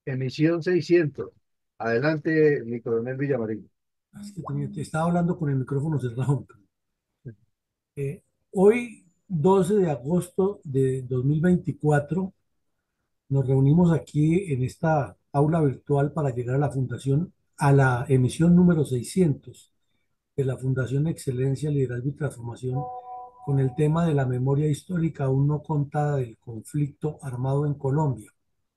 Emisión 600. Adelante, mi coronel Villamarín. Es que te estaba hablando con el micrófono cerrado. Eh, Hoy, 12 de agosto de 2024, nos reunimos aquí en esta aula virtual para llegar a la fundación, a la emisión número 600 de la Fundación Excelencia, Liderazgo y Transformación, con el tema de la memoria histórica aún no contada del conflicto armado en Colombia.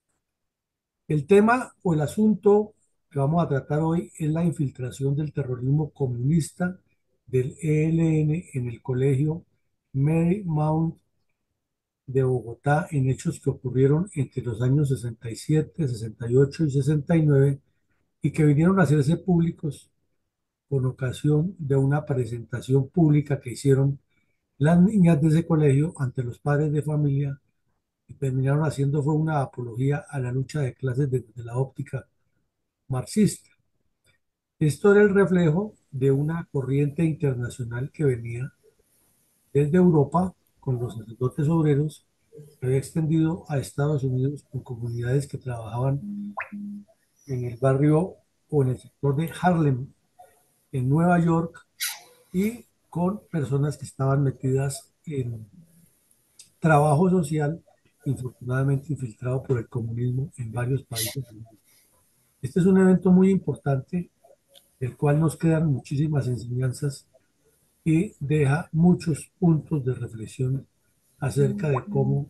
El tema o el asunto que vamos a tratar hoy es la infiltración del terrorismo comunista del ELN en el colegio Marymount de Bogotá en hechos que ocurrieron entre los años 67, 68 y 69 y que vinieron a hacerse públicos con ocasión de una presentación pública que hicieron las niñas de ese colegio ante los padres de familia y terminaron haciendo fue una apología a la lucha de clases desde la óptica marxista. Esto era el reflejo de una corriente internacional que venía desde Europa con los sacerdotes obreros, que había extendido a Estados Unidos con comunidades que trabajaban en el barrio o en el sector de Harlem, en Nueva York, y con personas que estaban metidas en trabajo social, infortunadamente infiltrado por el comunismo en varios países. Este es un evento muy importante, del cual nos quedan muchísimas enseñanzas y deja muchos puntos de reflexión acerca de cómo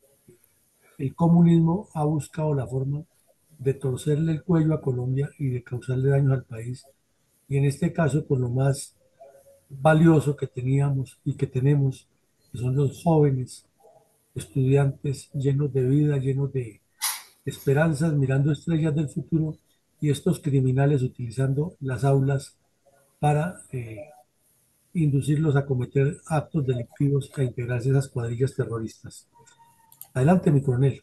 el comunismo ha buscado la forma de torcerle el cuello a Colombia y de causarle daños al país. Y en este caso, con lo más valioso que teníamos y que tenemos, que son los jóvenes estudiantes llenos de vida, llenos de esperanzas, mirando estrellas del futuro, y estos criminales utilizando las aulas para inducirlos a cometer actos delictivos e integrarse a esas cuadrillas terroristas. Adelante, mi coronel.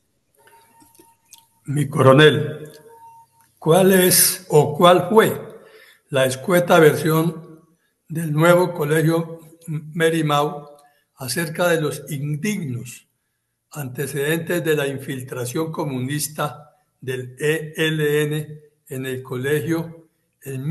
Mi coronel, ¿cuál es o cuál fue la escueta versión del nuevo colegio Marymount acerca de los indignos antecedentes de la infiltración comunista del ELN en el colegio en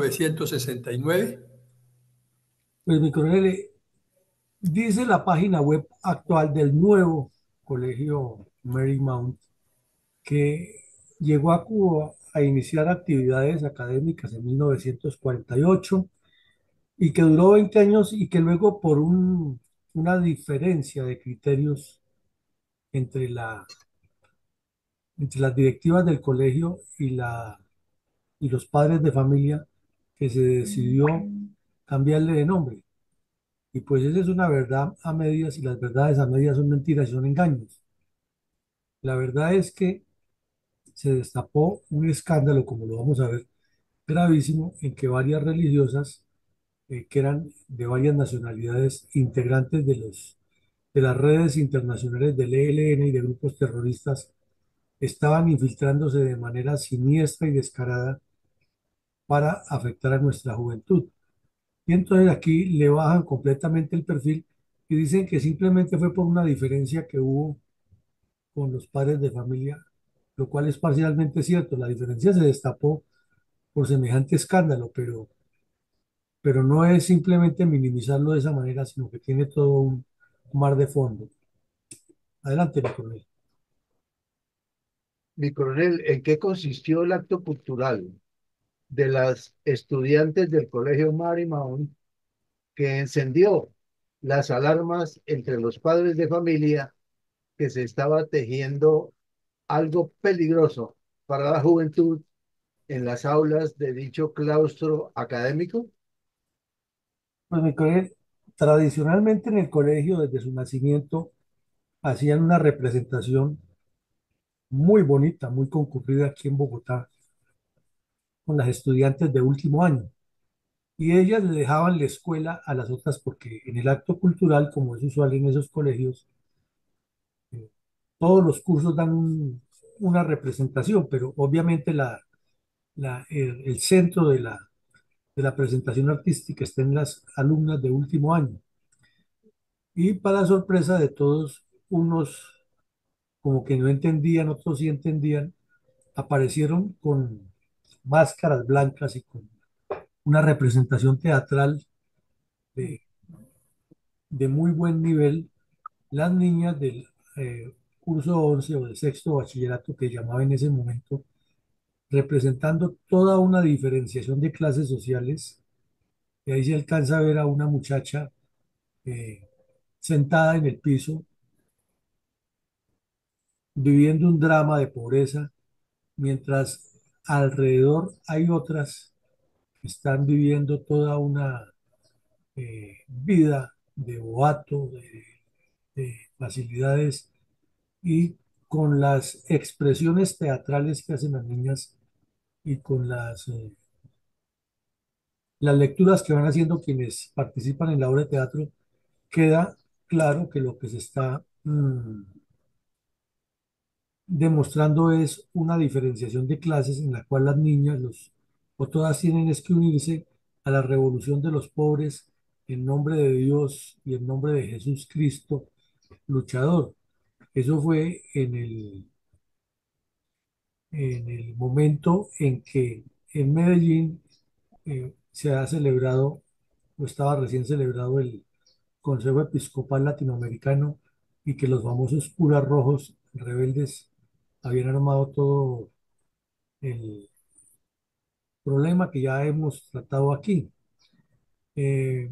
1969? Pues, mi coronel, dice la página web actual del nuevo colegio Marymount que llegó a Cuba a iniciar actividades académicas en 1948 y que duró 20 años y que luego por una diferencia de criterios entre entre las directivas del colegio y los padres de familia, que se decidió cambiarle de nombre. Y pues esa es una verdad a medias, y las verdades a medias son mentiras y son engaños. La verdad es que se destapó un escándalo, como lo vamos a ver, gravísimo, en que varias religiosas, que eran de varias nacionalidades, integrantes de las redes internacionales del ELN y de grupos terroristas, estaban infiltrándose de manera siniestra y descarada para afectar a nuestra juventud. Y entonces aquí le bajan completamente el perfil y dicen que simplemente fue por una diferencia que hubo con los padres de familia, lo cual es parcialmente cierto. La diferencia se destapó por semejante escándalo, pero no es simplemente minimizarlo de esa manera, sino que tiene todo un mar de fondo. Adelante, mi coronel. Mi coronel, ¿en qué consistió el acto cultural de las estudiantes del colegio Marymount que encendió las alarmas entre los padres de familia que se estaba tejiendo algo peligroso para la juventud en las aulas de dicho claustro académico? Pues, mi coronel, tradicionalmente en el colegio, desde su nacimiento, hacían una representación muy bonita, muy concurrida aquí en Bogotá, con las estudiantes de último año. Y ellas le dejaban la escuela a las otras porque en el acto cultural, como es usual en esos colegios, eh, todos los cursos dan una representación, pero obviamente el centro de la presentación artística está en las alumnas de último año. Y para sorpresa de todos, unos como que no entendían, otros sí entendían, aparecieron con máscaras blancas y con una representación teatral de, de muy buen nivel, las niñas del curso 11 o de sexto bachillerato que llamaba en ese momento, representando toda una diferenciación de clases sociales. Y ahí se alcanza a ver a una muchacha eh, sentada en el piso, viviendo un drama de pobreza, mientras alrededor hay otras que están viviendo toda una vida de boato, de facilidades y con las expresiones teatrales que hacen las niñas y con las lecturas que van haciendo quienes participan en la obra de teatro, queda claro que lo que se está demostrando es una diferenciación de clases en la cual las niñas o todas tienen es que unirse a la revolución de los pobres en nombre de Dios y en nombre de Jesús Cristo, luchador. Eso fue en el momento en que en Medellín se ha celebrado o estaba recién celebrado el Consejo Episcopal Latinoamericano y que los famosos curas rojos rebeldes habían armado todo el problema que ya hemos tratado aquí. Eh,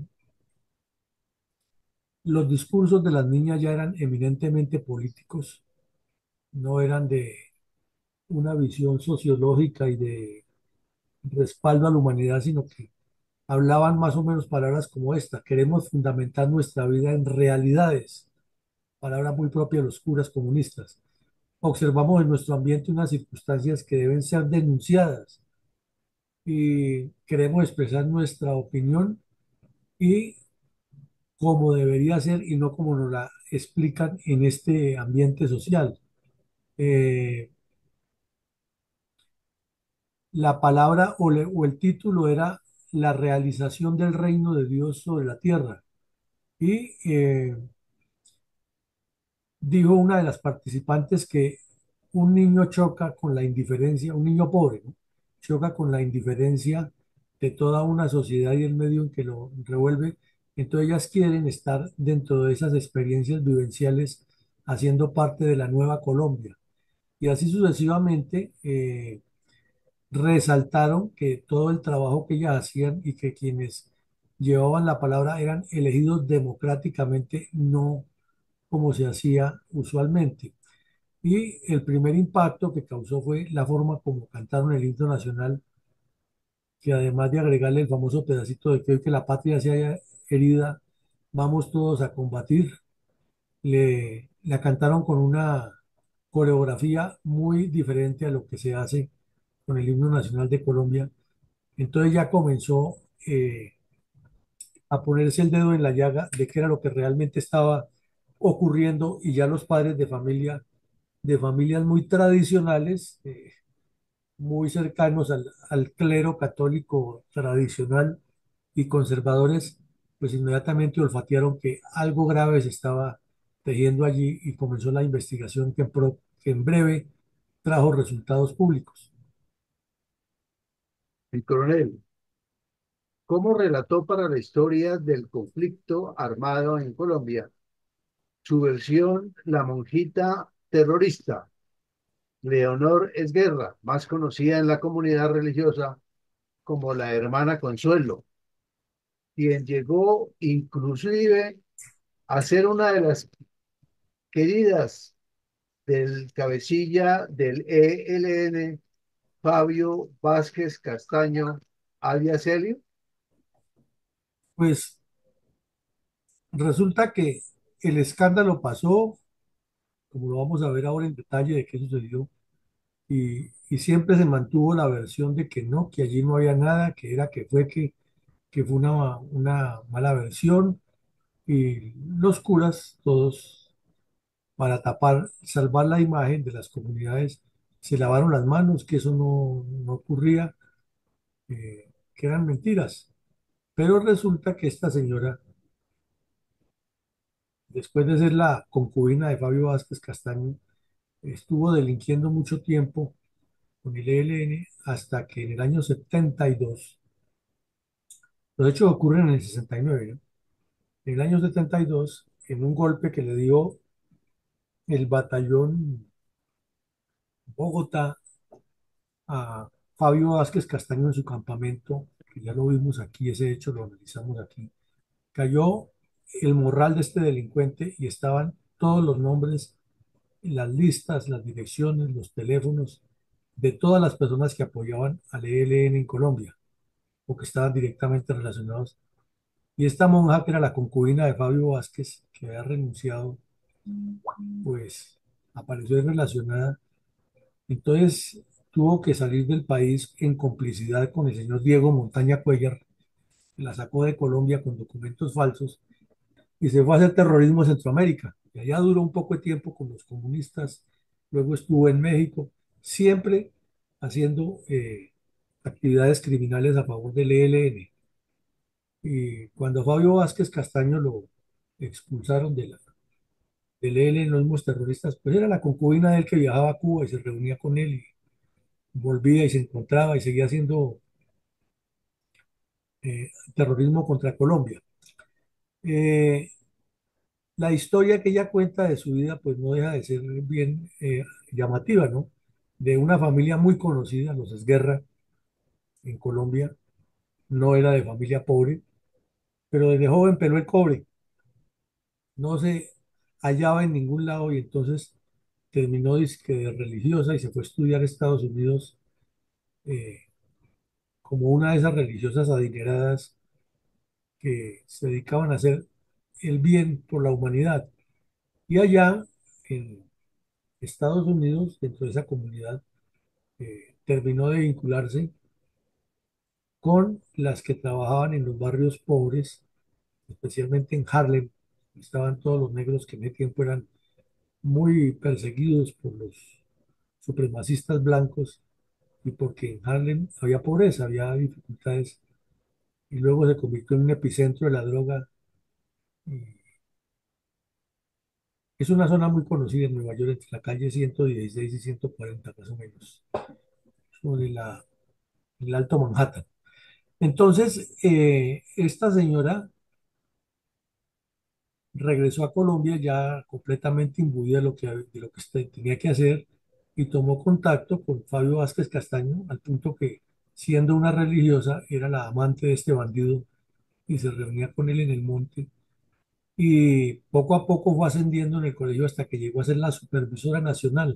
los discursos de las niñas ya eran eminentemente políticos, no eran de una visión sociológica y de respaldo a la humanidad, sino que hablaban más o menos palabras como esta: queremos fundamentar nuestra vida en realidades, palabra muy propia de los curas comunistas. Observamos en nuestro ambiente unas circunstancias que deben ser denunciadas y queremos expresar nuestra opinión y como debería ser y no como nos la explican en este ambiente social. Eh, la palabra o el título era la realización del reino de Dios sobre la tierra. Y dijo una de las participantes que un niño choca con la indiferencia, un niño pobre, ¿no? Choca con la indiferencia de toda una sociedad y el medio en que lo revuelve. Entonces ellas quieren estar dentro de esas experiencias vivenciales, haciendo parte de la nueva Colombia. Y así sucesivamente resaltaron que todo el trabajo que ellas hacían y que quienes llevaban la palabra eran elegidos democráticamente, no como se hacía usualmente. Y el primer impacto que causó fue la forma como cantaron el himno nacional, que además de agregarle el famoso pedacito de que hoy que la patria se haya herida, vamos todos a combatir, la cantaron con una coreografía muy diferente a lo que se hace con el himno nacional de Colombia. Entonces ya comenzó a ponerse el dedo en la llaga de qué era lo que realmente estaba ocurriendo y ya los padres de familia, de familias muy tradicionales, muy cercanos al clero católico tradicional y conservadores, pues inmediatamente olfatearon que algo grave se estaba tejiendo allí y comenzó la investigación que en breve trajo resultados públicos. El coronel, ¿cómo relató para la historia del conflicto armado en Colombia? Su versión, La monjita terrorista, Leonor Esguerra, más conocida en la comunidad religiosa como la hermana Consuelo, quien llegó inclusive a ser una de las queridas del cabecilla del ELN, Fabio Vázquez Castaño, alias Helio. Pues resulta que el escándalo pasó, como lo vamos a ver ahora en detalle de qué sucedió, y siempre se mantuvo la versión de que no, que allí no había nada, que era que fue una mala versión, y los curas, todos para tapar, salvar la imagen de las comunidades, se lavaron las manos, que eso no ocurría, que eran mentiras. Pero resulta que esta señora, después de ser la concubina de Fabio Vázquez Castaño, estuvo delinquiendo mucho tiempo con el ELN hasta que en el año 72, los hechos ocurren en el 69, ¿no? En el año 72, en un golpe que le dio el batallón Bogotá a Fabio Vázquez Castaño en su campamento, que ya lo vimos aquí, ese hecho lo analizamos aquí, cayó el morral de este delincuente y estaban todos los nombres, las listas, las direcciones, los teléfonos de todas las personas que apoyaban al ELN en Colombia o que estaban directamente relacionados. Y esta monja, que era la concubina de Fabio Vázquez, que había renunciado, pues apareció relacionada. Entonces tuvo que salir del país en complicidad con el señor Diego Montaña Cuellar, que la sacó de Colombia con documentos falsos y se fue a hacer terrorismo en Centroamérica. Y allá duró un poco de tiempo con los comunistas, luego estuvo en México, siempre haciendo actividades criminales a favor del ELN. Y cuando Fabio Vázquez Castaño lo expulsaron del ELN, los mismos terroristas, pues era la concubina de él que viajaba a Cuba y se reunía con él y volvía y se encontraba y seguía haciendo terrorismo contra Colombia. Eh, la historia que ella cuenta de su vida, pues no deja de ser bien llamativa, ¿no? De una familia muy conocida, los Esguerra, en Colombia, no era de familia pobre, pero desde joven peló el cobre, no se hallaba en ningún lado y entonces terminó dizque de religiosa y se fue a estudiar a Estados Unidos eh, como una de esas religiosas adineradas que se dedicaban a hacer el bien por la humanidad. Y allá, en Estados Unidos, dentro de esa comunidad, terminó de vincularse con las que trabajaban en los barrios pobres, especialmente en Harlem. Estaban todos los negros que en ese tiempo eran muy perseguidos por los supremacistas blancos y porque en Harlem había pobreza, había dificultades y luego se convirtió en un epicentro de la droga. Y es una zona muy conocida en Nueva York, entre la calle 116 y 140 más o menos, sobre el Alto Manhattan. Entonces, esta señora regresó a Colombia ya completamente imbuida de lo que tenía que hacer y tomó contacto con Fabio Vázquez Castaño, al punto que, siendo una religiosa, era la amante de este bandido y se reunía con él en el monte. Y poco a poco fue ascendiendo en el colegio hasta que llegó a ser la supervisora nacional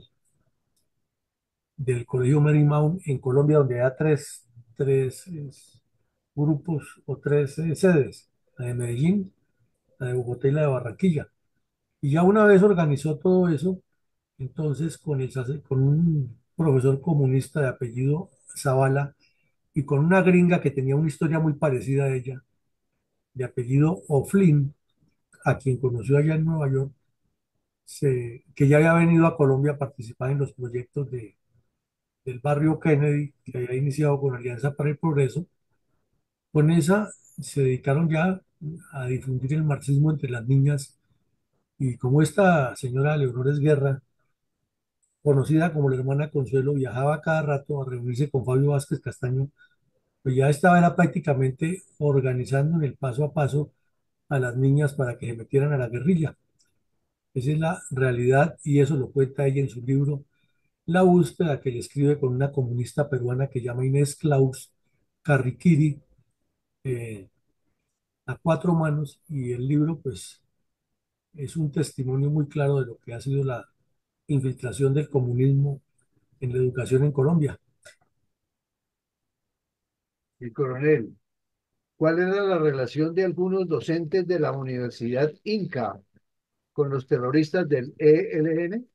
del Colegio Marymount en Colombia, donde hay tres grupos o tres sedes, la de Medellín, la de Bogotá y la de Barranquilla. Y ya una vez organizó todo eso, entonces con un profesor comunista de apellido Zavala y con una gringa que tenía una historia muy parecida a ella, de apellido O'Flynn, a quien conoció allá en Nueva York, que ya había venido a Colombia a participar en los proyectos del barrio Kennedy, que había iniciado con Alianza para el Progreso. Con esa se dedicaron ya a difundir el marxismo entre las niñas y como esta señora Leonor Guerra, conocida como la hermana Consuelo, viajaba cada rato a reunirse con Fabio Vázquez Castaño, pues ya estaba era prácticamente organizando en el paso a paso a las niñas para que se metieran a la guerrilla. Esa es la realidad y eso lo cuenta ella en su libro La búsqueda, que le escribe con una comunista peruana que llama Inés Claus Carriquiri, eh, a cuatro manos, y el libro pues es un testimonio muy claro de lo que ha sido la infiltración del comunismo en la educación en Colombia. Y coronel, ¿cuál era la relación de algunos docentes de la Universidad Inca con los terroristas del ELN?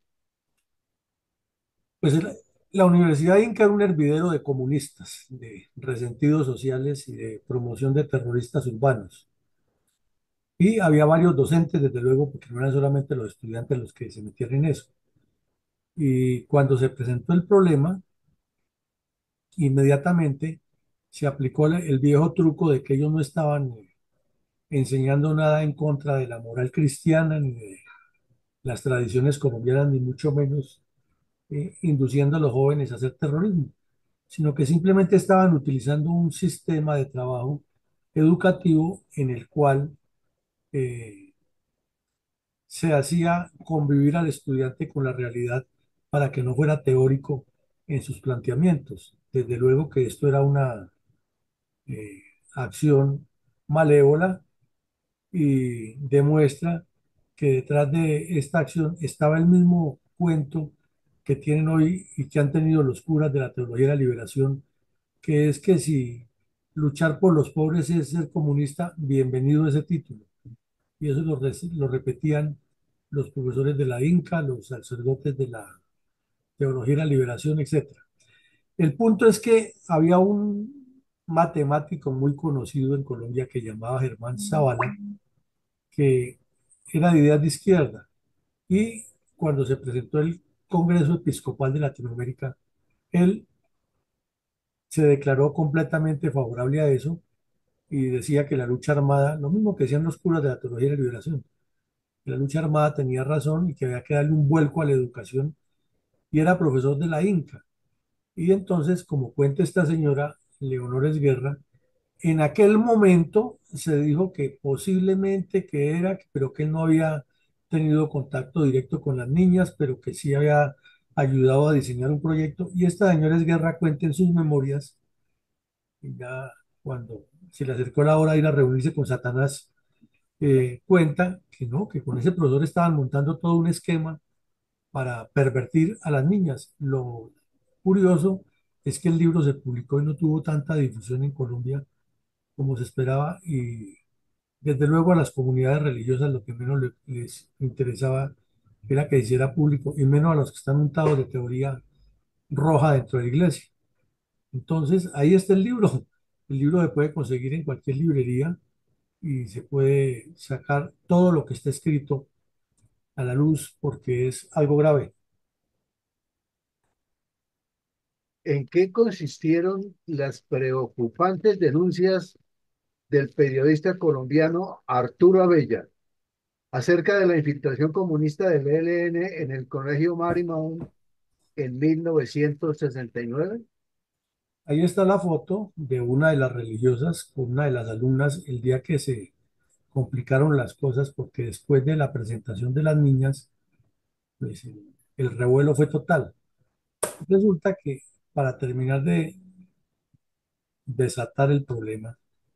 Pues la Universidad Inca era un hervidero de comunistas, de resentidos sociales y de promoción de terroristas urbanos. Y había varios docentes, desde luego, porque no eran solamente los estudiantes los que se metían en eso. Y cuando se presentó el problema, inmediatamente se aplicó el viejo truco de que ellos no estaban enseñando nada en contra de la moral cristiana ni de las tradiciones colombianas, ni mucho menos induciendo a los jóvenes a hacer terrorismo, sino que simplemente estaban utilizando un sistema de trabajo educativo en el cual eh, se hacía convivir al estudiante con la realidad para que no fuera teórico en sus planteamientos. Desde luego que esto era una eh, acción malévola y demuestra que detrás de esta acción estaba el mismo cuento que tienen hoy y que han tenido los curas de la teología de la liberación, que es que si luchar por los pobres es ser comunista, bienvenido ese título. Y eso lo repetían los profesores de la Inca, los sacerdotes de la teología de la liberación, etcétera. El punto es que había un matemático muy conocido en Colombia que llamaba Germán Zavala, que era de ideas de izquierda. Y cuando se presentó el Congreso Episcopal de Latinoamérica, él se declaró completamente favorable a eso y decía que la lucha armada, lo mismo que decían los curas de la teología de la liberación, que la lucha armada tenía razón y que había que darle un vuelco a la educación, y era profesor de la Inca. Y entonces, como cuenta esta señora, Leonores Guerra, en aquel momento se dijo que posiblemente que era, pero que él no había tenido contacto directo con las niñas, pero que sí había ayudado a diseñar un proyecto. Y esta señora Guerra cuenta en sus memorias, y ya cuando se le acercó la hora de ir a reunirse con Satanás, cuenta que no, que con ese profesor estaban montando todo un esquema para pervertir a las niñas. Lo curioso es que el libro se publicó y no tuvo tanta difusión en Colombia como se esperaba, y desde luego a las comunidades religiosas lo que menos les interesaba era que hiciera público, y menos a los que están untados de teoría roja dentro de la iglesia. Entonces, ahí está el libro. El libro se puede conseguir en cualquier librería y se puede sacar todo lo que está escrito a la luz porque es algo grave. ¿En qué consistieron las preocupantes denuncias del periodista colombiano Arturo Abella acerca de la infiltración comunista del ELN en el Colegio Marymount en 1969? Ahí está la foto de una de las religiosas con una de las alumnas el día que se complicaron las cosas porque después de la presentación de las niñas, pues el revuelo fue total. Resulta que para terminar de desatar el problema,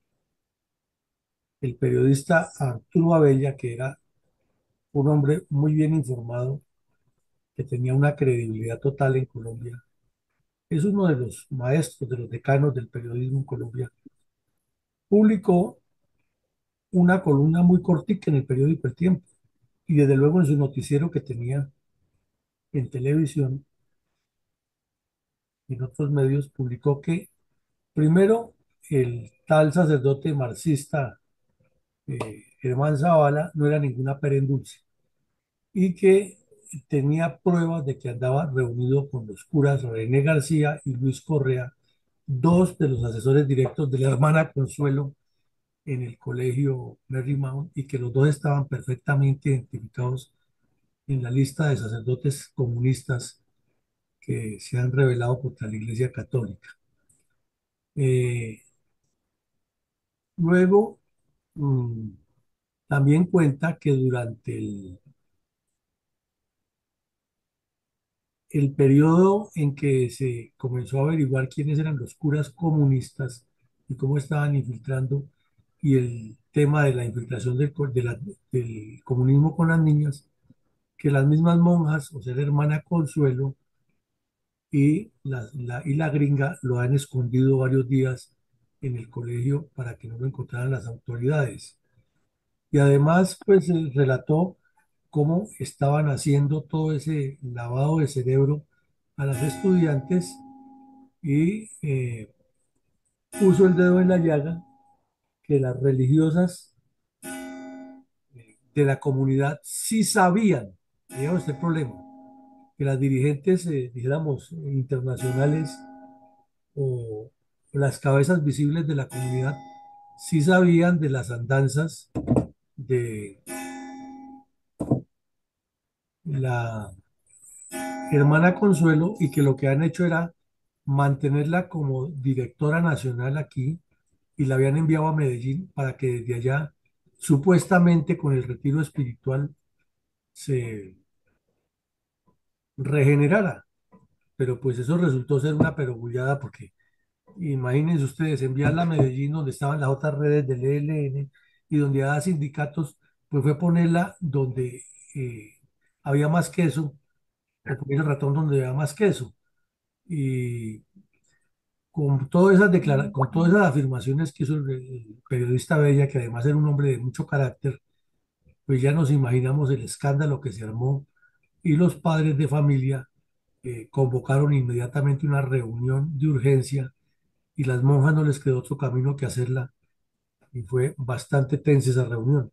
el periodista Arturo Abella, que era un hombre muy bien informado, que tenía una credibilidad total en Colombia, es uno de los maestros, de los decanos del periodismo en Colombia, publicó una columna muy cortica en el periódico El Tiempo y desde luego en su noticiero que tenía en televisión y en otros medios, publicó que primero el tal sacerdote marxista Germán Zavala no era ninguna perendulce y que tenía pruebas de que andaba reunido con los curas René García y Luis Correa, dos de los asesores directos de la hermana Consuelo en el colegio Marymount, y que los dos estaban perfectamente identificados en la lista de sacerdotes comunistas que se han rebelado contra la Iglesia Católica. Eh, luego, mm, también cuenta que durante el periodo en que se comenzó a averiguar quiénes eran los curas comunistas y cómo estaban infiltrando, y el tema de la infiltración del comunismo con las niñas, que las mismas monjas, o sea, la hermana Consuelo y la gringa, lo han escondido varios días en el colegio para que no lo encontraran las autoridades. Y además, pues relató cómo estaban haciendo todo ese lavado de cerebro a las estudiantes, y puso el dedo en la llaga que las religiosas de la comunidad sí sabían, digamos, este problema, que las dirigentes, dijéramos, internacionales o las cabezas visibles de la comunidad sí sabían de las andanzas de la hermana Consuelo y que lo que han hecho era mantenerla como directora nacional aquí y la habían enviado a Medellín para que desde allá, supuestamente con el retiro espiritual, se regenerara. Pero pues eso resultó ser una perogullada porque imagínense ustedes enviarla a Medellín donde estaban las otras redes del ELN y donde había sindicatos, pues fue ponerla donde eh, había más queso o poner el ratón donde había más queso. Y con todas esas afirmaciones que hizo el periodista Bella, que además era un hombre de mucho carácter, pues ya nos imaginamos el escándalo que se armó y los padres de familia convocaron inmediatamente una reunión de urgencia y las monjas no les quedó otro camino que hacerla y fue bastante tensa esa reunión.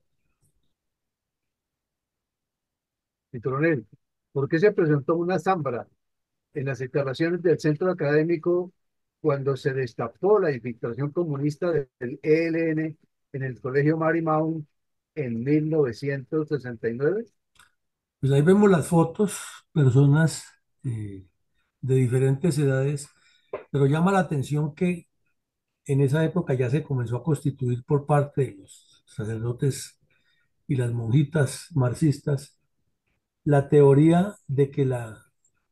Mi coronel, ¿por qué se presentó una zambra en las instalaciones del centro académico cuando se destapó la infiltración comunista del ELN en el Colegio Marymount en 1969? Pues ahí vemos las fotos, personas eh, de diferentes edades, pero llama la atención que en esa época ya se comenzó a constituir por parte de los sacerdotes y las monjitas marxistas la teoría de que la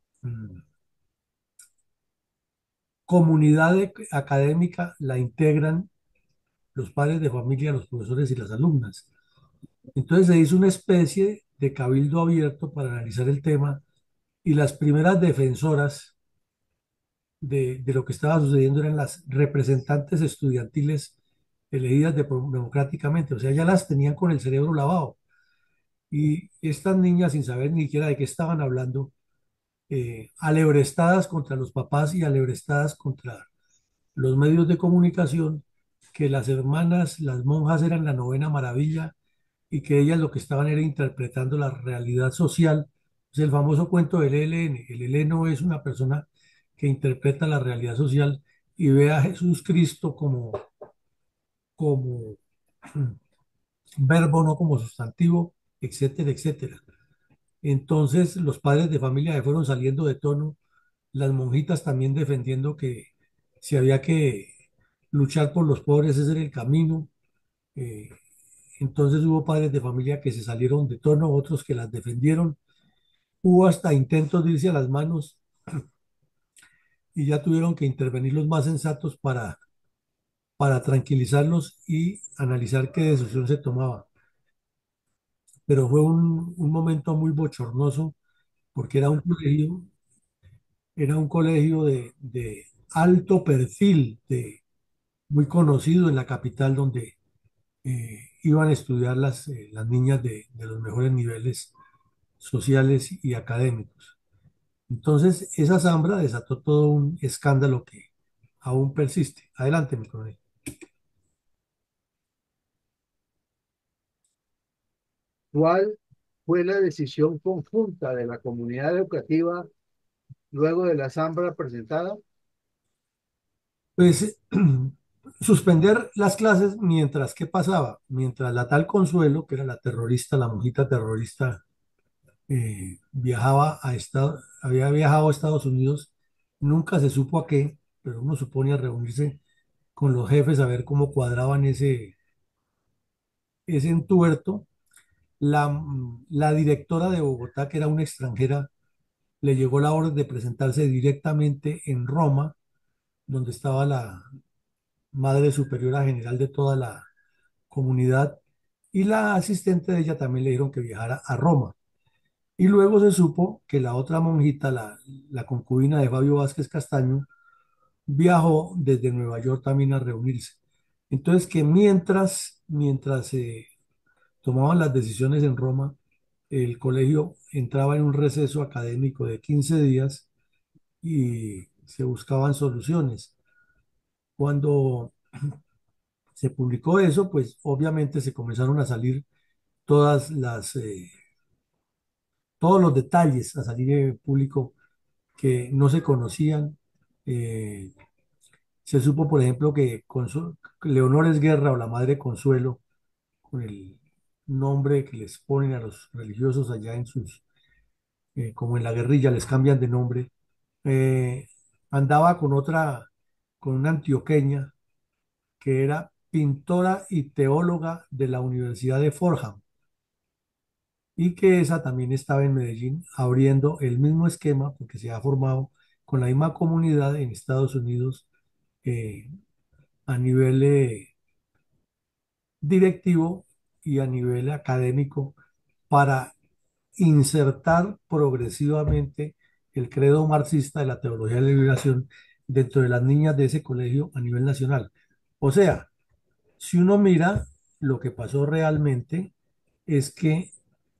comunidad académica la integran los padres de familia, los profesores y las alumnas. Entonces se hizo una especie de cabildo abierto para analizar el tema y las primeras defensoras de lo que estaba sucediendo eran las representantes estudiantiles elegidas democráticamente, o sea, ya las tenían con el cerebro lavado. Y estas niñas, sin saber ni siquiera de qué estaban hablando, alebrestadas contra los papás y alebrestadas contra los medios de comunicación, que las hermanas, las monjas eran la novena maravilla y que ellas lo que estaban era interpretando la realidad social. Es el famoso cuento del ELN. El heleno es una persona que interpreta la realidad social y ve a Jesús Cristo como verbo, no como sustantivo, etcétera, etcétera. Entonces los padres de familia se fueron saliendo de tono, las monjitas también defendiendo que si había que luchar por los pobres, ese era el camino. Eh, entonces hubo padres de familia que se salieron de tono, otros que las defendieron. Hubo hasta intentos de irse a las manos y ya tuvieron que intervenir los más sensatos para tranquilizarlos y analizar qué decisión se tomaba. Pero fue un momento muy bochornoso porque era un colegio de alto perfil, muy conocido en la capital donde iban a estudiar las niñas de los mejores niveles sociales y académicos. Entonces, esa zambra desató todo un escándalo que aún persiste. Adelante, mi coronel. ¿Cuál fue la decisión conjunta de la comunidad educativa luego de la zambra presentada? Pues suspender las clases mientras, ¿qué pasaba? Mientras la tal Consuelo, que era la terrorista, la monjita terrorista, había viajado a Estados Unidos, nunca se supo a qué, pero uno supone a reunirse con los jefes a ver cómo cuadraban ese entuerto. La directora de Bogotá, que era una extranjera, le llegó la orden de presentarse directamente en Roma, donde estaba la madre superiora general de toda la comunidad, y la asistente de ella también le dijeron que viajara a Roma. Y luego se supo que la otra monjita, la concubina de Fabio Vázquez Castaño, viajó desde Nueva York también a reunirse. Entonces, que mientras se tomaban las decisiones en Roma, el colegio entraba en un receso académico de 15 días y se buscaban soluciones. Cuando se publicó eso, pues obviamente se comenzaron a salir todas todos los detalles a salir en público que no se conocían. Eh, Se supo, por ejemplo, que Leonor Esguerra o la Madre Consuelo, con el nombre que les ponen a los religiosos allá como en la guerrilla les cambian de nombre, eh, andaba con otra, con una antioqueña que era pintora y teóloga de la Universidad de Fordham, y que esa también estaba en Medellín abriendo el mismo esquema porque se ha formado con la misma comunidad en Estados Unidos, eh, a nivel directivo y a nivel académico, para insertar progresivamente el credo marxista de la teología de la liberación dentro de las niñas de ese colegio a nivel nacional. O sea, si uno mira, lo que pasó realmente es que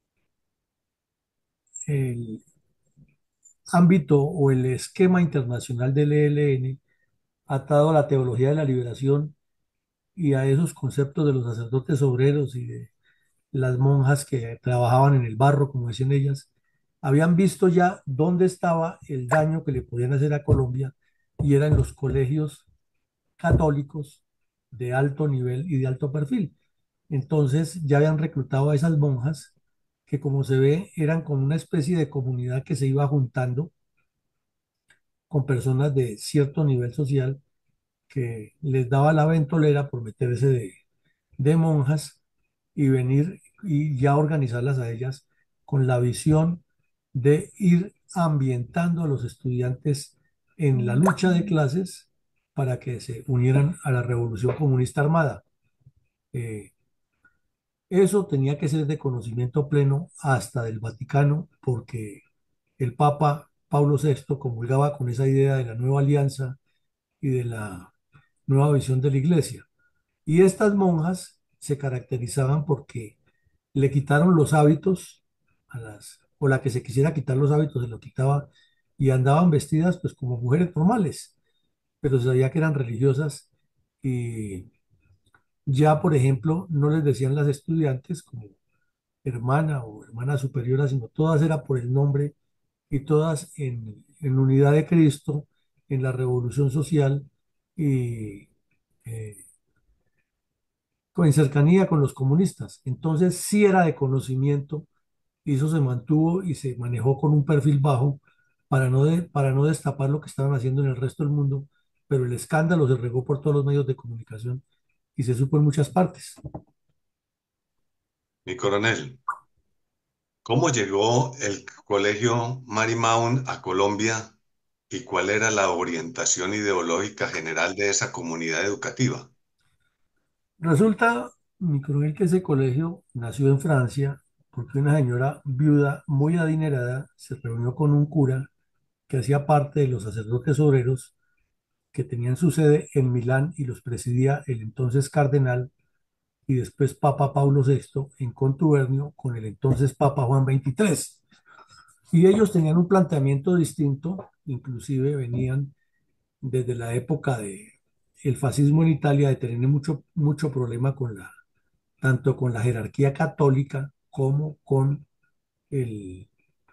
el ámbito o el esquema internacional del ELN, atado a la teología de la liberación y a esos conceptos de los sacerdotes obreros y de las monjas que trabajaban en el barro, como decían ellas, habían visto ya dónde estaba el daño que le podían hacer a Colombia, y eran los colegios católicos de alto nivel y de alto perfil. Entonces ya habían reclutado a esas monjas que, como se ve, eran como una especie de comunidad que se iba juntando con personas de cierto nivel social, que les daba la ventolera por meterse de monjas y venir y ya organizarlas a ellas con la visión de ir ambientando a los estudiantes en la lucha de clases para que se unieran a la revolución comunista armada. Eh, Eso tenía que ser de conocimiento pleno hasta del Vaticano, porque el Papa Pablo VI comulgaba con esa idea de la nueva alianza y de la nueva visión de la iglesia. Y estas monjas se caracterizaban porque le quitaron los hábitos a las, o la que se quisiera quitar los hábitos se lo quitaba, y andaban vestidas pues como mujeres normales, pero se sabía que eran religiosas. Y ya, por ejemplo, no les decían las estudiantes como hermana o hermana superiora, sino todas era por el nombre, y todas en unidad de Cristo, en la revolución social, y eh, en cercanía con los comunistas. Entonces sí era de conocimiento, y eso se mantuvo y se manejó con un perfil bajo para no destapar lo que estaban haciendo en el resto del mundo, pero el escándalo se regó por todos los medios de comunicación y se supo en muchas partes. Mi coronel, ¿cómo llegó el colegio Marymount a Colombia y cuál era la orientación ideológica general de esa comunidad educativa? Resulta, mi coronel, que ese colegio nació en Francia porque una señora viuda muy adinerada se reunió con un cura que hacía parte de los sacerdotes obreros, que tenían su sede en Milán y los presidía el entonces cardenal y después Papa Pablo VI, en contubernio con el entonces Papa Juan XXIII. Y ellos tenían un planteamiento distinto, inclusive venían desde la época de el fascismo en Italia, de tener mucho problema con tanto con la jerarquía católica como con el,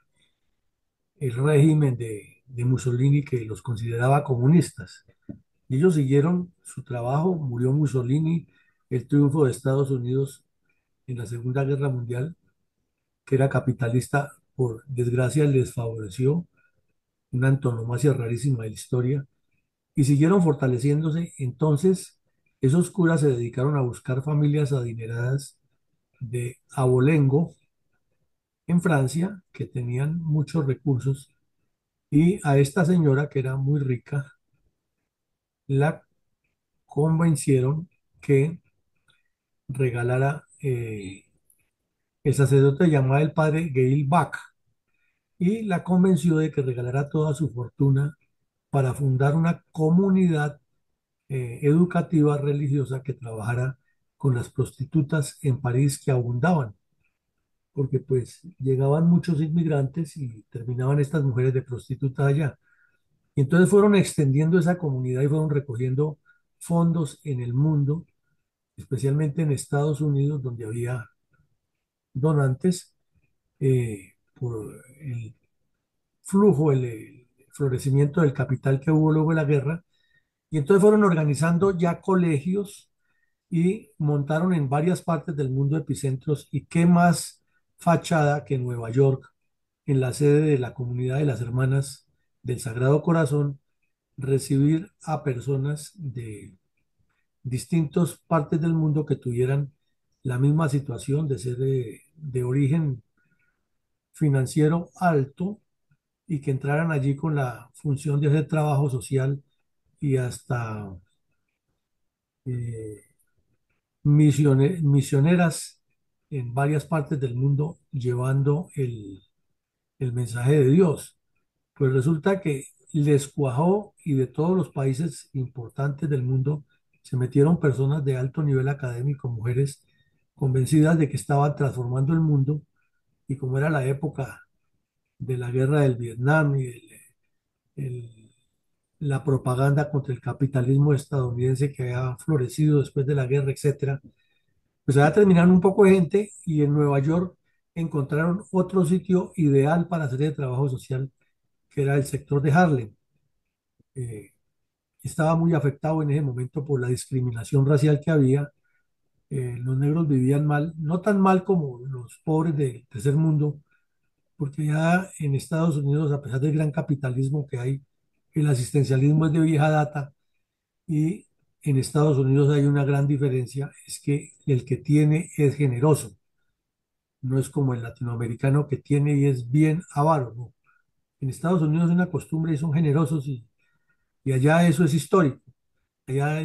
el régimen de Mussolini, que los consideraba comunistas. Y ellos siguieron su trabajo, murió Mussolini, el triunfo de Estados Unidos en la Segunda Guerra Mundial, que era capitalista, por desgracia les favoreció, una antonomasia rarísima de la historia, y siguieron fortaleciéndose. Entonces, esos curas se dedicaron a buscar familias adineradas de abolengo en Francia, que tenían muchos recursos, y a esta señora, que era muy rica, la convencieron que regalara, el sacerdote llamaba el padre Gail Bach, y la convenció de que regalara toda su fortuna para fundar una comunidad educativa religiosa que trabajara con las prostitutas en París, que abundaban, porque pues llegaban muchos inmigrantes y terminaban estas mujeres de prostitutas allá. Y entonces fueron extendiendo esa comunidad y fueron recogiendo fondos en el mundo, especialmente en Estados Unidos, donde había donantes, por el flujo, el florecimiento del capital que hubo luego de la guerra. Y entonces fueron organizando ya colegios y montaron en varias partes del mundo epicentros. Y qué más fachada que Nueva York, en la sede de la comunidad de las Hermanas del Sagrado Corazón, recibir a personas de distintas partes del mundo que tuvieran la misma situación de ser de origen financiero alto y que entraran allí con la función de hacer trabajo social y hasta eh, misioneras en varias partes del mundo llevando el mensaje de Dios. Pues resulta que les cuajó y de todos los países importantes del mundo se metieron personas de alto nivel académico, mujeres convencidas de que estaban transformando el mundo y como era la época de la guerra del Vietnam y el- la propaganda contra el capitalismo estadounidense que había florecido después de la guerra, etcétera, pues allá terminaron un poco de gente y en Nueva York encontraron otro sitio ideal para hacer el trabajo social, que era el sector de Harlem. Eh, Estaba muy afectado en ese momento por la discriminación racial que había. Los negros vivían mal, no tan mal como los pobres del tercer mundo, porque ya en Estados Unidos, a pesar del gran capitalismo que hay, el asistencialismo es de vieja data y en Estados Unidos hay una gran diferencia, es que el que tiene es generoso, no es como el latinoamericano que tiene y es bien avaro, ¿no? En Estados Unidos es una costumbre y son generosos y allá eso es histórico. Allá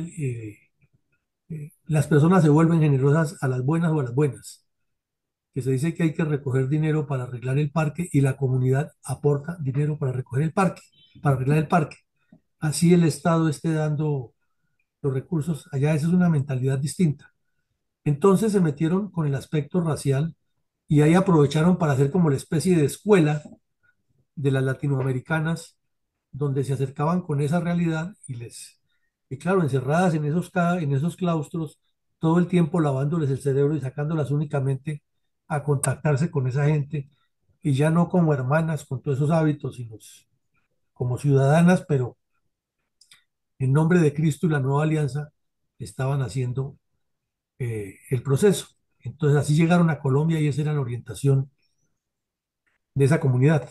las personas se vuelven generosas a las buenas o a las buenas, que se dice que hay que recoger dinero para arreglar el parque y la comunidad aporta dinero para recoger el parque, para arreglar el parque. Así el Estado esté dando los recursos, allá esa es una mentalidad distinta. Entonces se metieron con el aspecto racial y ahí aprovecharon para hacer como la especie de escuela de las latinoamericanas, donde se acercaban con esa realidad y claro, encerradas en en esos claustros, todo el tiempo lavándoles el cerebro y sacándolas únicamente a contactarse con esa gente, y ya no como hermanas con todos esos hábitos, sino como ciudadanas, pero en nombre de Cristo y la nueva alianza estaban haciendo el proceso. Entonces así llegaron a Colombia y esa era la orientación de esa comunidad.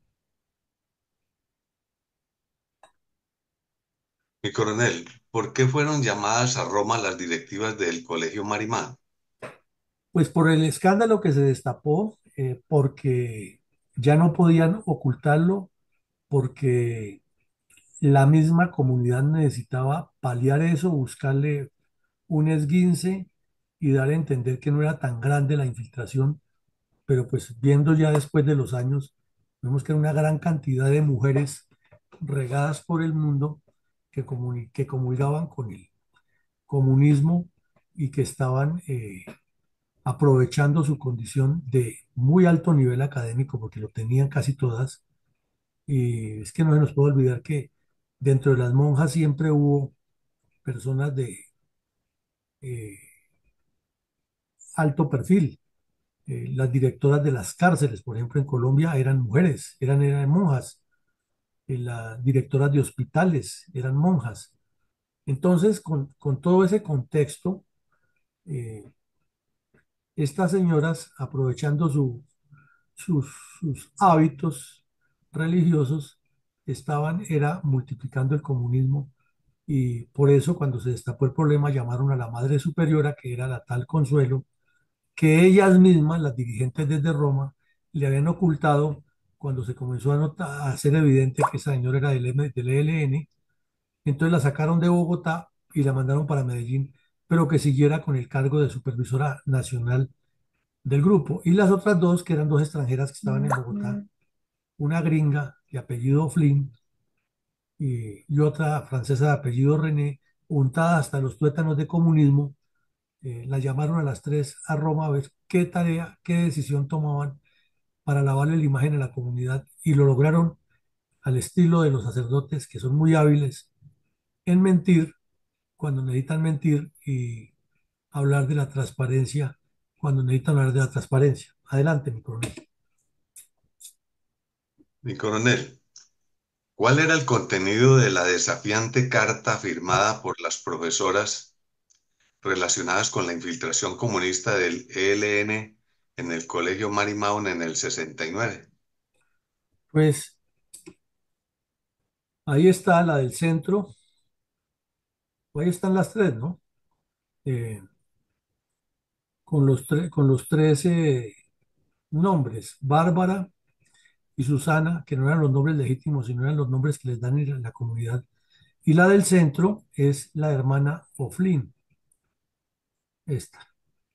Mi coronel, ¿por qué fueron llamadas a Roma las directivas del Colegio Marimá? Pues por el escándalo que se destapó, porque ya no podían ocultarlo, porque la misma comunidad necesitaba paliar eso, buscarle un esguince y dar a entender que no era tan grande la infiltración, pero pues viendo ya después de los años, vemos que era una gran cantidad de mujeres regadas por el mundo que comulgaban con el comunismo y que estaban aprovechando su condición de muy alto nivel académico, porque lo tenían casi todas. Y es que no se nos puede olvidar que dentro de las monjas siempre hubo personas de eh, alto perfil. Las directoras de las cárceles, por ejemplo, en Colombia eran mujeres, eran monjas. Las directoras de hospitales eran monjas. Entonces, con todo ese contexto, eh, estas señoras, aprovechando sus, sus hábitos religiosos, era multiplicando el comunismo y por eso cuando se destapó el problema llamaron a la Madre Superiora, que era la tal Consuelo, que ellas mismas, las dirigentes desde Roma, le habían ocultado cuando se comenzó a hacer evidente que esa señora era del ELN, entonces la sacaron de Bogotá y la mandaron para Medellín, pero que siguiera con el cargo de supervisora nacional del grupo. Y las otras dos, que eran dos extranjeras que estaban en Bogotá, una gringa de apellido Flynn y otra francesa de apellido René, untada hasta los tuétanos de comunismo, la llamaron a las tres a Roma a ver qué tarea, qué decisión tomaban para lavarle la imagen a la comunidad y lo lograron al estilo de los sacerdotes que son muy hábiles en mentir cuando necesitan mentir y hablar de la transparencia cuando necesitan hablar de la transparencia. Adelante, mi coronel. Mi coronel, ¿cuál era el contenido de la desafiante carta firmada por las profesoras relacionadas con la infiltración comunista del ELN en el Colegio Marymount en el 69? Pues ahí está la del centro, ahí están las tres, ¿no? Eh, con los tres nombres, Bárbara y Susana, que no eran los nombres legítimos, sino eran los nombres que les dan en la comunidad. Y la del centro es la hermana O'Flynn, esta.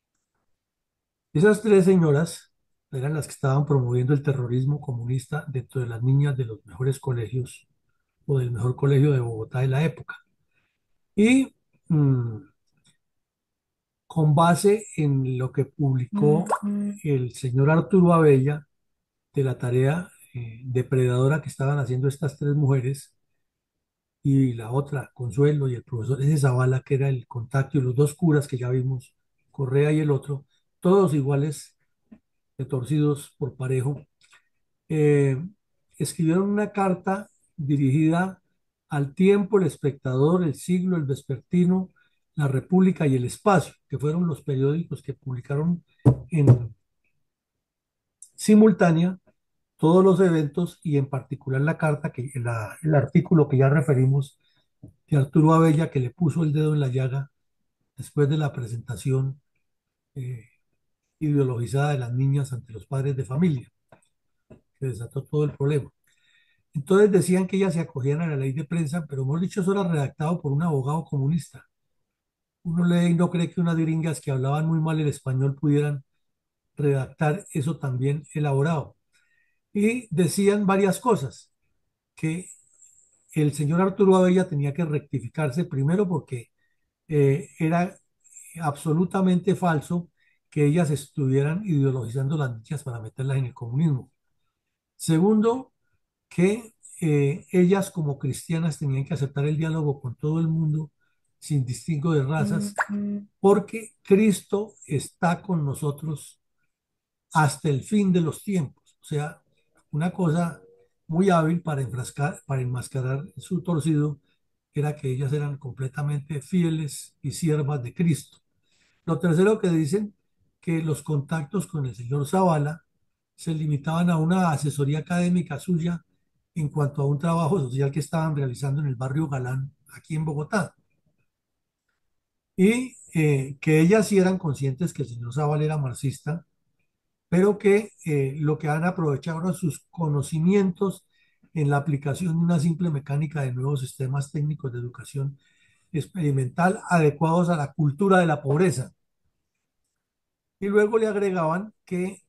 Esas tres señoras eran las que estaban promoviendo el terrorismo comunista dentro de las niñas de los mejores colegios o del mejor colegio de Bogotá de la época. Y mm, con base en lo que publicó el señor Arturo Abella de la tarea depredadora que estaban haciendo estas tres mujeres y la otra, Consuelo, y el profesor ese Zavala, que era el contacto, y los dos curas que ya vimos, Correa y el otro, todos iguales, torcidos por parejo, eh, escribieron una carta dirigida al Tiempo, El Espectador, El Siglo, El Vespertino, La República y El Espacio, que fueron los periódicos que publicaron en simultánea todos los eventos y en particular la carta, el artículo que ya referimos de Arturo Abella, que le puso el dedo en la llaga después de la presentación eh, ideologizada de las niñas ante los padres de familia, que desató todo el problema. Entonces decían que ellas se acogían a la ley de prensa, pero hemos dicho eso era redactado por un abogado comunista. Uno lee y no cree que unas gringas que hablaban muy mal el español pudieran redactar eso también elaborado. Y decían varias cosas, que el señor Arturo Abella tenía que rectificarse primero porque era absolutamente falso que ellas estuvieran ideologizando las niñas para meterlas en el comunismo. Segundo, que ellas como cristianas tenían que aceptar el diálogo con todo el mundo sin distingo de razas, porque Cristo está con nosotros hasta el fin de los tiempos. O sea, una cosa muy hábil para para enmascarar su torcido era que ellas eran completamente fieles y siervas de Cristo. Lo tercero que dicen que los contactos con el señor Zavala se limitaban a una asesoría académica suya en cuanto a un trabajo social que estaban realizando en el barrio Galán, aquí en Bogotá. Y que ellas sí eran conscientes que el señor Zavala era marxista, pero que lo que han aprovechado eran sus conocimientos en la aplicación de una simple mecánica de nuevos sistemas técnicos de educación experimental adecuados a la cultura de la pobreza. Y luego le agregaban que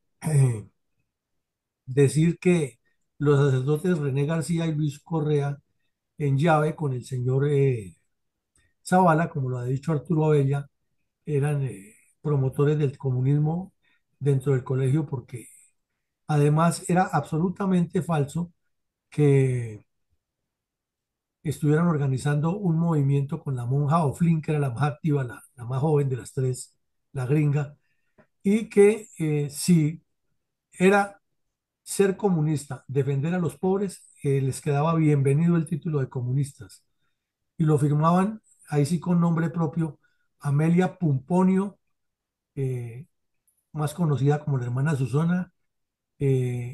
decir que los sacerdotes René García y Luis Correa en llave con el señor Zavala, como lo ha dicho Arturo Abella, eran promotores del comunismo dentro del colegio porque además era absolutamente falso que estuvieran organizando un movimiento con la monja O'Flynn, que era la más activa, la más joven de las tres, la gringa, y que si era ser comunista, defender a los pobres, les quedaba bienvenido el título de comunistas. Y lo firmaban, ahí sí con nombre propio, Amelia Pumponio, eh, más conocida como la hermana Susana, eh,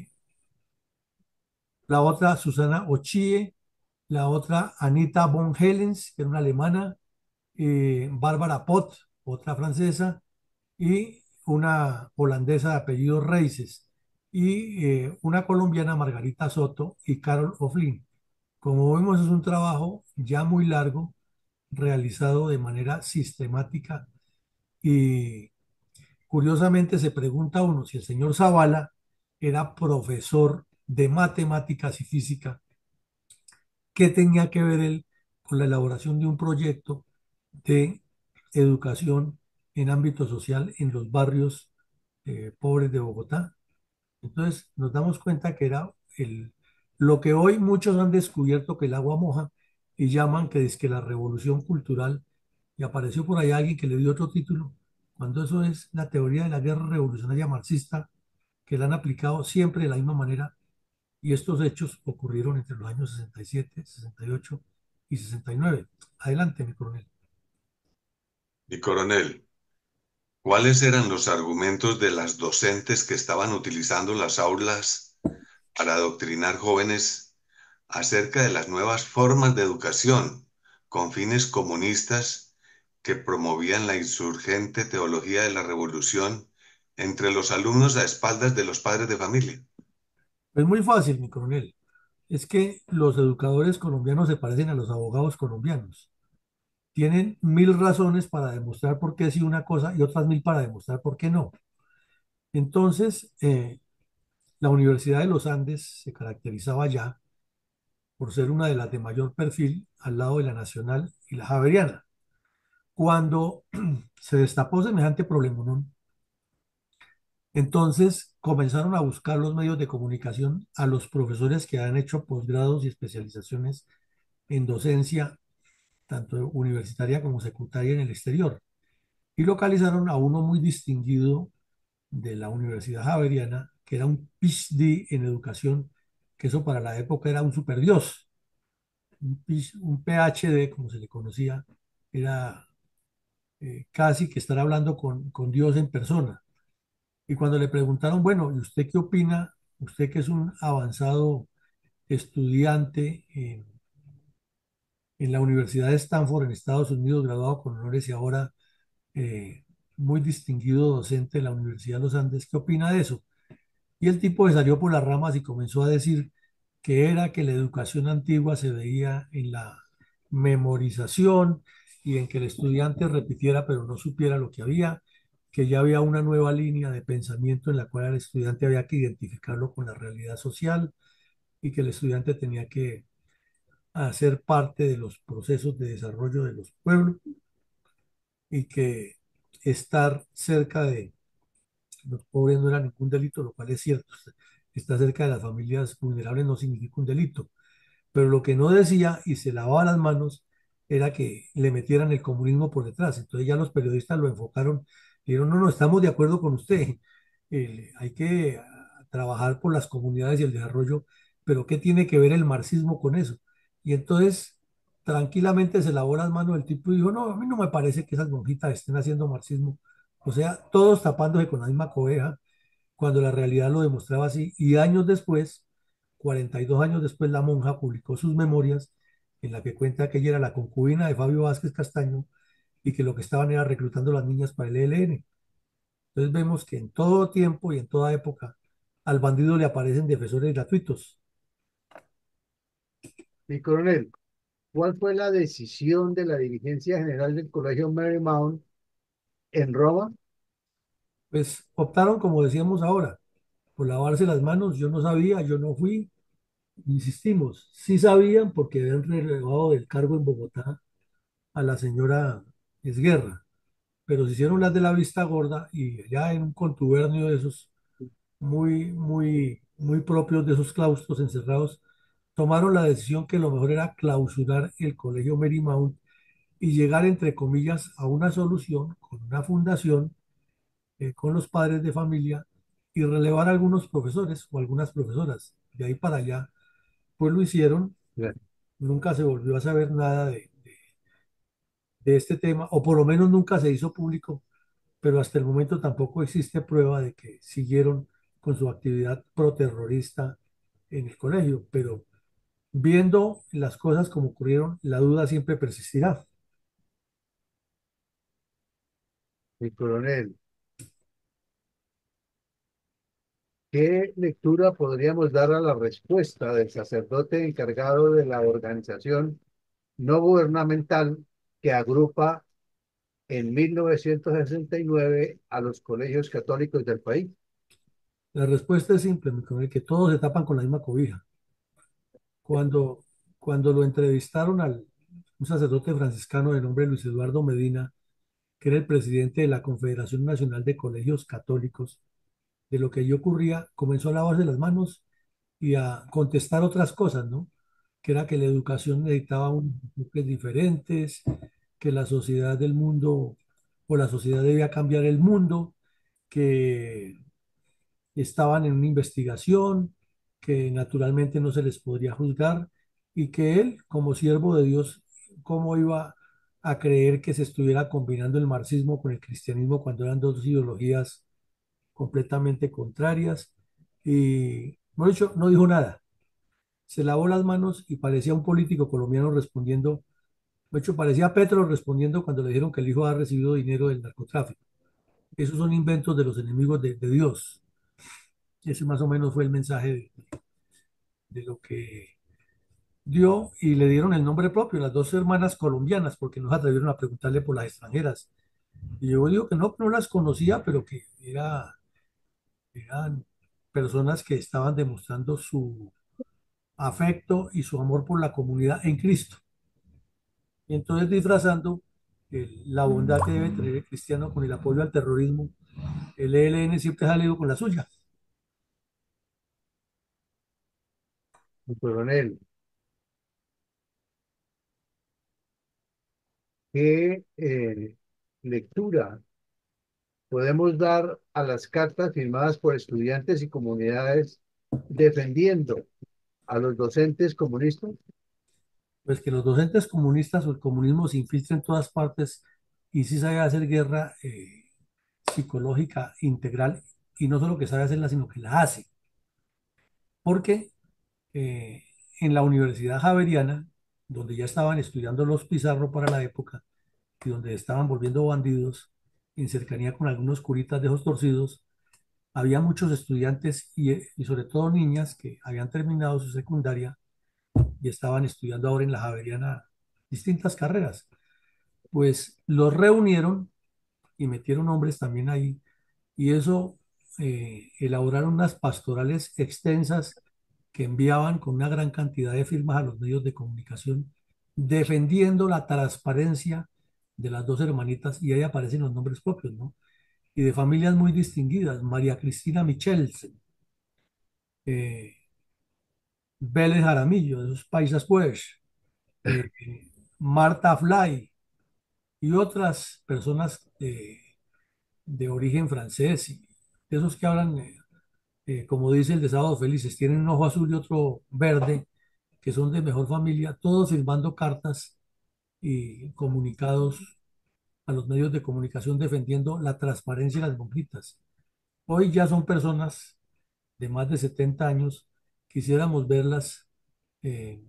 la otra Susana Ochie, la otra Anita von Helens, que era una alemana, Bárbara Pott, otra francesa, y una holandesa de apellido Reises, y una colombiana, Margarita Soto, y Carol O'Flynn. Como vemos, es un trabajo ya muy largo, realizado de manera sistemática, y curiosamente se pregunta uno si el señor Zavala era profesor de matemáticas y física. ¿Qué tenía que ver él con la elaboración de un proyecto de educación en ámbito social en los barrios pobres de Bogotá? Entonces nos damos cuenta que era lo que hoy muchos han descubierto que el agua moja y llaman que es que la revolución cultural, y apareció por ahí alguien que le dio otro título, cuando eso es la teoría de la guerra revolucionaria marxista, que la han aplicado siempre de la misma manera, y estos hechos ocurrieron entre los años 67, 68 y 69. Adelante, mi coronel. Y coronel, ¿cuáles eran los argumentos de las docentes que estaban utilizando las aulas para adoctrinar jóvenes acerca de las nuevas formas de educación con fines comunistas que promovían la insurgente teología de la revolución entre los alumnos a espaldas de los padres de familia. Es muy fácil, mi coronel. Es que los educadores colombianos se parecen a los abogados colombianos. Tienen mil razones para demostrar por qué sí una cosa y otras mil para demostrar por qué no. Entonces, la Universidad de los Andes se caracterizaba ya por ser una de las de mayor perfil al lado de la Nacional y la Javeriana. Cuando se destapó semejante problema, entonces comenzaron a buscar los medios de comunicación a los profesores que han hecho posgrados y especializaciones en docencia, tanto universitaria como secundaria en el exterior, y localizaron a uno muy distinguido de la Universidad Javeriana, que era un PhD en educación, que eso para la época era un superdios, un PhD, como se le conocía, era casi que estar hablando con Dios en persona. Y cuando le preguntaron, bueno, ¿y usted qué opina? Usted que es un avanzado estudiante en la Universidad de Stanford en Estados Unidos, graduado con honores y ahora eh, muy distinguido docente de la Universidad de los Andes, ¿qué opina de eso? Y el tipo se salió por las ramas y comenzó a decir que era que la educación antigua se veía en la memorización y en que el estudiante repitiera pero no supiera lo que había, que ya había una nueva línea de pensamiento en la cual el estudiante había que identificarlo con la realidad social y que el estudiante tenía que hacer parte de los procesos de desarrollo de los pueblos y que estar cerca de los pobres no era ningún delito, lo cual es cierto. Estar cerca de las familias vulnerables no significa un delito. Pero lo que no decía y se lavaba las manos era que le metieran el comunismo por detrás. Entonces ya los periodistas lo enfocaron y dijeron, no, no, estamos de acuerdo con usted. Hay que trabajar por las comunidades y el desarrollo, pero ¿qué tiene que ver el marxismo con eso? Y entonces tranquilamente se lavó las manos el tipo y dijo, no, a mí no me parece que esas monjitas estén haciendo marxismo. O sea, todos tapándose con la misma cobeja cuando la realidad lo demostraba así. Y años después, 42 años después, la monja publicó sus memorias en la que cuenta que ella era la concubina de Fabio Vázquez Castaño y que lo que estaban era reclutando a las niñas para el ELN. Entonces vemos que en todo tiempo y en toda época al bandido le aparecen defensores gratuitos. Mi coronel, ¿cuál fue la decisión de la dirigencia general del Colegio Marymount en Roma? Pues optaron, como decíamos ahora, por lavarse las manos. Yo no sabía, yo no fui, insistimos. Sí sabían porque habían relevado del cargo en Bogotá a la señora Esguerra, pero se hicieron las de la vista gorda y ya en un contubernio de esos muy propios de esos claustros encerrados, tomaron la decisión que lo mejor era clausurar el colegio Marymount y llegar, entre comillas, a una solución con una fundación, con los padres de familia y relevar a algunos profesores o algunas profesoras. De ahí para allá, pues lo hicieron. Nunca se volvió a saber nada de este tema, o por lo menos nunca se hizo público, pero hasta el momento tampoco existe prueba de que siguieron con su actividad proterrorista en el colegio, pero viendo las cosas como ocurrieron, la duda siempre persistirá. Mi coronel, ¿qué lectura podríamos dar a la respuesta del sacerdote encargado de la organización no gubernamental que agrupa en 1969 a los colegios católicos del país? La respuesta es simple, mi coronel, que todos se tapan con la misma cobija. Cuando, cuando lo entrevistaron al un sacerdote franciscano de nombre Luis Eduardo Medina, que era el presidente de la Confederación Nacional de Colegios Católicos, de lo que allí ocurría, comenzó a lavarse las manos y a contestar otras cosas, ¿no? Que era que la educación necesitaba unos enfoques diferentes, que la sociedad del mundo o la sociedad debía cambiar el mundo, que estaban en una investigación, que naturalmente no se les podría juzgar y que él, como siervo de Dios, ¿cómo iba a creer que se estuviera combinando el marxismo con el cristianismo cuando eran dos ideologías completamente contrarias? Y No, dicho, no dijo nada. Se lavó las manos y parecía un político colombiano respondiendo. De hecho, parecía Petro respondiendo cuando le dijeron que el hijo ha recibido dinero del narcotráfico. Esos son inventos de los enemigos de Dios. Ese más o menos fue el mensaje de lo que dio y le dieron el nombre propio, las dos hermanas colombianas, porque no se atrevieron a preguntarle por las extranjeras. Y yo digo que no las conocía, pero que eran personas que estaban demostrando su afecto y su amor por la comunidad en Cristo. Y entonces disfrazando la bondad que debe tener el cristiano con el apoyo al terrorismo, el ELN siempre ha salido con la suya. Mi coronel, ¿qué lectura podemos dar a las cartas firmadas por estudiantes y comunidades defendiendo a los docentes comunistas? Pues que los docentes comunistas o el comunismo se infiltre en todas partes y sí sabe hacer guerra psicológica integral y no solo que sabe hacerla, sino que la hace. Porque eh, en la Universidad Javeriana, donde ya estaban estudiando los Pizarro para la época y donde estaban volviendo bandidos en cercanía con algunos curitas de ojos torcidos, había muchos estudiantes y sobre todo niñas que habían terminado su secundaria y estaban estudiando ahora en la Javeriana distintas carreras. Pues los reunieron y metieron hombres también ahí y eso elaboraron unas pastorales extensas que enviaban con una gran cantidad de firmas a los medios de comunicación defendiendo la transparencia de las dos hermanitas y ahí aparecen los nombres propios, ¿no? Y de familias muy distinguidas, María Cristina Michelsen, eh, Vélez Jaramillo, de esos paisas pues, eh, Marta Fly y otras personas de origen francés, y de esos que hablan, como dice el de Sábado Felices, tienen un ojo azul y otro verde, que son de mejor familia, todos firmando cartas y comunicados a los medios de comunicación defendiendo la transparencia de las monjitas. Hoy ya son personas de más de 70 años, quisiéramos verlas eh,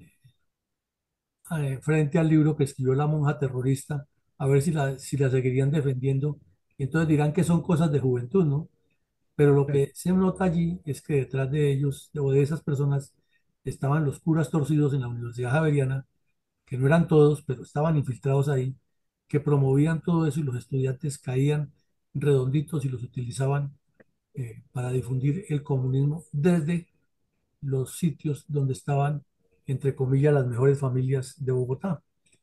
frente al libro que escribió la monja terrorista, a ver si la seguirían defendiendo. Y entonces dirán que son cosas de juventud, ¿no? Pero lo que se nota allí es que detrás de ellos o de esas personas estaban los curas torcidos en la Universidad Javeriana, que no eran todos, pero estaban infiltrados ahí, que promovían todo eso y los estudiantes caían redonditos y los utilizaban para difundir el comunismo desde los sitios donde estaban, entre comillas, las mejores familias de Bogotá.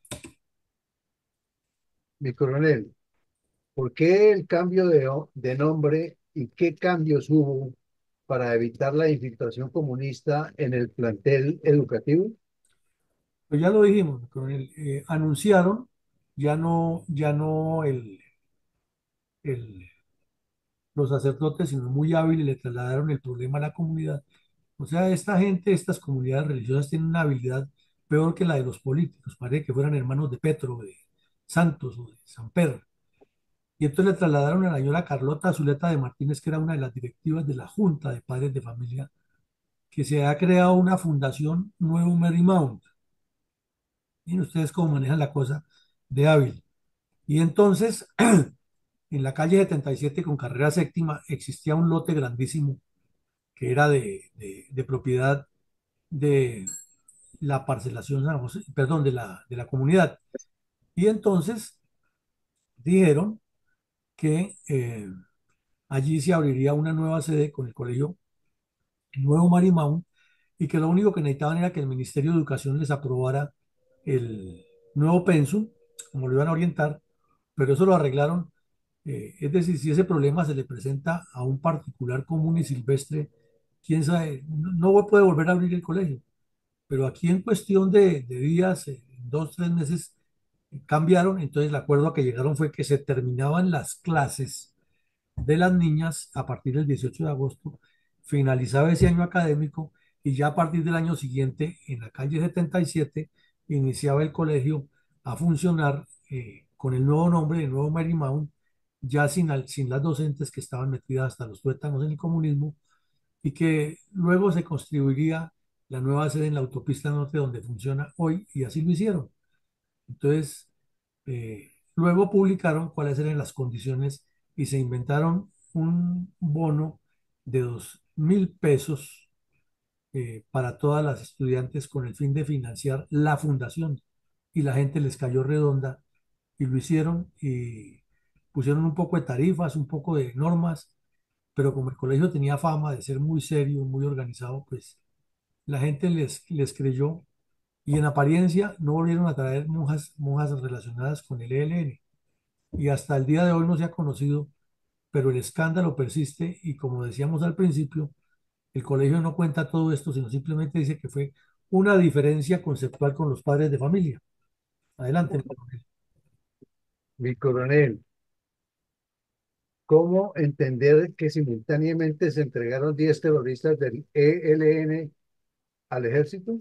Mi coronel, ¿por qué el cambio de nombre y qué cambios hubo para evitar la infiltración comunista en el plantel educativo? Pues ya lo dijimos, coronel, anunciaron ya no el- los sacerdotes, sino muy hábiles, le trasladaron el problema a la comunidad. O sea, esta gente, estas comunidades religiosas tienen una habilidad peor que la de los políticos, parece que fueran hermanos de Petro, de Santos o de San Pedro. Y entonces le trasladaron a la señora Carlota Zuleta de Martínez, que era una de las directivas de la Junta de Padres de Familia, que se ha creado una fundación Nuevo Marymount. Miren ustedes cómo manejan la cosa de hábil. Y entonces, en la calle 77 con carrera séptima existía un lote grandísimo que era de propiedad de la parcelación San José, perdón, de la comunidad. Y entonces dijeron que allí se abriría una nueva sede con el colegio Nuevo Marimón y que lo único que necesitaban era que el Ministerio de Educación les aprobara el nuevo pensum, como lo iban a orientar, pero eso lo arreglaron. Es decir, si ese problema se le presenta a un particular común y silvestre, quién sabe, no puede volver a abrir el colegio. Pero aquí en cuestión de días, 2, 3 meses, cambiaron. Entonces el acuerdo a que llegaron fue que se terminaban las clases de las niñas a partir del 18 de agosto, finalizaba ese año académico y ya a partir del año siguiente, en la calle 77, iniciaba el colegio a funcionar con el nuevo nombre, el nuevo Marymount, ya sin las docentes que estaban metidas hasta los tuétanos en el comunismo y que luego se construiría la nueva sede en la autopista norte donde funciona hoy, y así lo hicieron. Entonces, luego publicaron cuáles eran las condiciones y se inventaron un bono de 2.000 pesos para todas las estudiantes con el fin de financiar la fundación. Y la gente les cayó redonda y lo hicieron y pusieron un poco de tarifas, un poco de normas, pero como el colegio tenía fama de ser muy serio, muy organizado, pues la gente les creyó y en apariencia no volvieron a traer monjas relacionadas con el ELN. Y hasta el día de hoy no se ha conocido, pero el escándalo persiste y como decíamos al principio, el colegio no cuenta todo esto, sino simplemente dice que fue una diferencia conceptual con los padres de familia. Adelante, mi coronel. Mi coronel, ¿cómo entender que simultáneamente se entregaron 10 terroristas del ELN al ejército?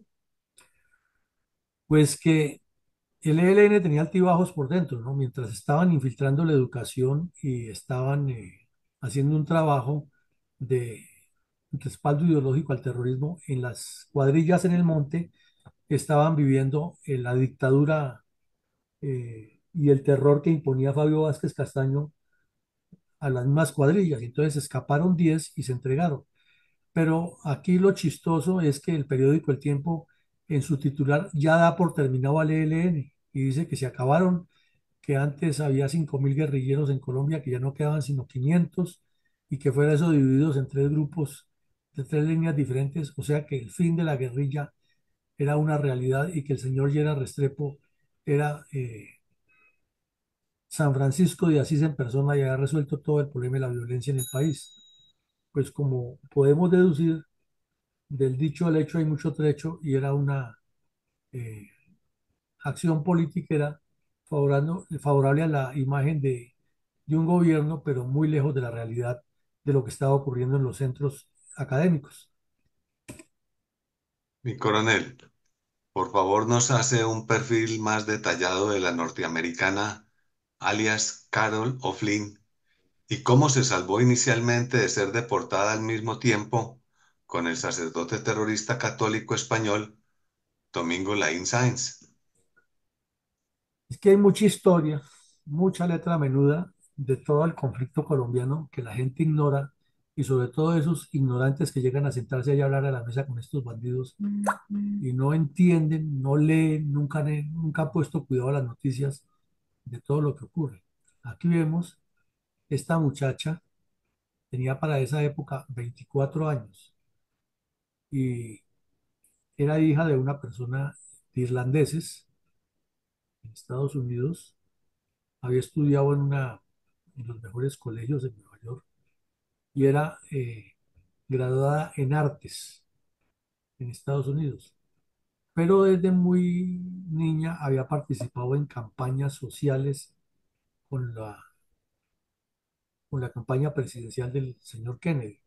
Pues que el ELN tenía altibajos por dentro, ¿no? Mientras estaban infiltrando la educación y estaban haciendo un trabajo de respaldo ideológico al terrorismo en las cuadrillas en el monte, estaban viviendo en la dictadura y el terror que imponía Fabio Vázquez Castaño a las mismas cuadrillas. Entonces escaparon 10 y se entregaron. Pero aquí lo chistoso es que el periódico El Tiempo en su titular ya da por terminado al ELN y dice que se acabaron, que antes había 5.000 guerrilleros en Colombia, que ya no quedaban sino 500 y que fuera eso divididos en tres grupos de tres líneas diferentes, o sea que el fin de la guerrilla era una realidad y que el señor Llera Restrepo era San Francisco de Asís en persona y había resuelto todo el problema de la violencia en el país. Pues como podemos deducir, del dicho al hecho hay mucho trecho y era una eh, acción política favorable a la imagen de un gobierno, pero muy lejos de la realidad de lo que estaba ocurriendo en los centros académicos. Mi coronel, por favor nos hace un perfil más detallado de la norteamericana alias Carol O'Flynn y cómo se salvó inicialmente de ser deportada al mismo tiempo con el sacerdote terrorista católico español Domingo Laín Sáenz. Es que hay mucha historia, mucha letra menuda de todo el conflicto colombiano que la gente ignora y sobre todo esos ignorantes que llegan a sentarse allá a hablar a la mesa con estos bandidos y no entienden, no leen, nunca han puesto cuidado a las noticias de todo lo que ocurre. Aquí vemos, esta muchacha tenía para esa época 24 años y era hija de una persona de irlandeses en Estados Unidos. Había estudiado en los mejores colegios de Nueva York y era graduada en artes en Estados Unidos. Pero desde muy niña había participado en campañas sociales con con la campaña presidencial del señor Kennedy.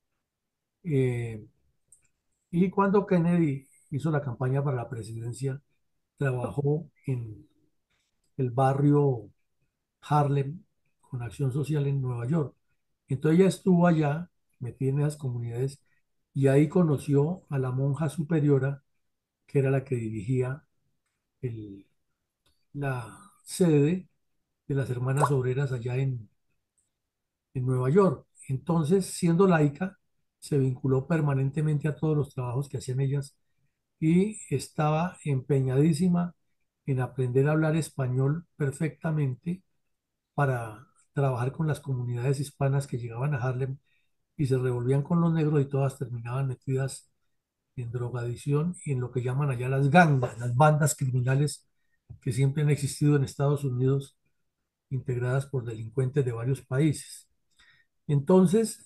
Eh, y cuando Kennedy hizo la campaña para la presidencia, trabajó en el barrio Harlem con acción social en Nueva York. Entonces ella estuvo allá, metida en esas comunidades, y ahí conoció a la monja superiora, que era la que dirigía el- la sede de las Hermanas Obreras allá en Nueva York. Entonces, siendo laica, se vinculó permanentemente a todos los trabajos que hacían ellas y estaba empeñadísima en aprender a hablar español perfectamente para trabajar con las comunidades hispanas que llegaban a Harlem y se revolvían con los negros y todas terminaban metidas en drogadicción y en lo que llaman allá las gangas, las bandas criminales que siempre han existido en Estados Unidos, integradas por delincuentes de varios países. Entonces,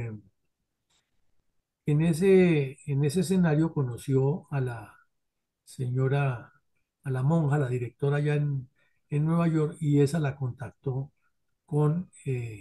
en ese escenario conoció a la señora, a la monja, la directora allá en Nueva York, y esa la contactó con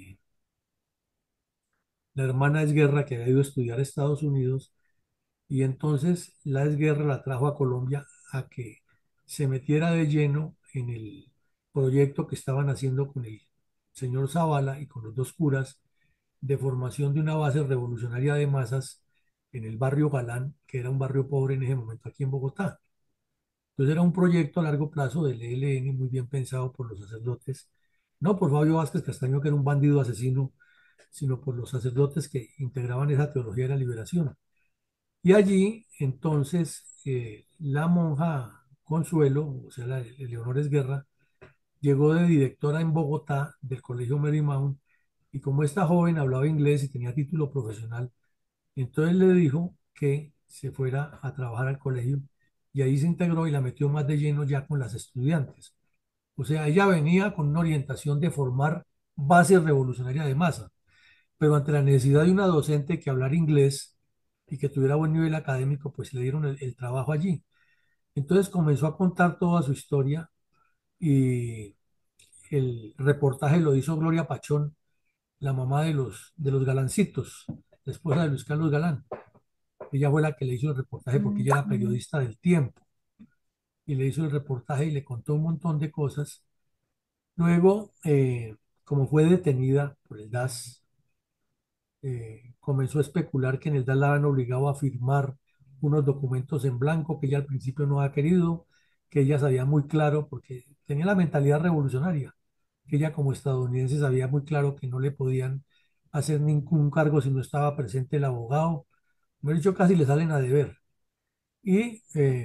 la hermana Esguerra que había ido a estudiar a Estados Unidos, y entonces la Esguerra la trajo a Colombia a que se metiera de lleno en el proyecto que estaban haciendo con el señor Zavala y con los dos curas, de formación de una base revolucionaria de masas en el barrio Galán, que era un barrio pobre en ese momento aquí en Bogotá. Entonces era un proyecto a largo plazo del ELN muy bien pensado por los sacerdotes, no por Fabio Vázquez Castaño, que era un bandido asesino, sino por los sacerdotes que integraban esa teología de la liberación. Y allí, entonces, la monja Consuelo, o sea, la Leonor Esguerra, llegó de directora en Bogotá del Colegio Marymount, y como esta joven hablaba inglés y tenía título profesional, entonces le dijo que se fuera a trabajar al colegio y ahí se integró y la metió más de lleno ya con las estudiantes. O sea, ella venía con una orientación de formar base revolucionaria de masa, pero ante la necesidad de una docente que hablara inglés y que tuviera buen nivel académico, pues le dieron el trabajo allí. Entonces comenzó a contar toda su historia y el reportaje lo hizo Gloria Pachón, la mamá de los Galancitos, la esposa de Luis Carlos Galán. Ella fue la que le hizo el reportaje porque ella era periodista del Tiempo y le hizo el reportaje y le contó un montón de cosas. Luego, como fue detenida por el DAS, comenzó a especular que en el DAS la habían obligado a firmar unos documentos en blanco que ella al principio no había querido, que ella sabía muy claro, porque tenía la mentalidad revolucionaria, que ella como estadounidense sabía muy claro que no le podían hacer ningún cargo si no estaba presente el abogado. Me he dicho, casi le salen a deber. Y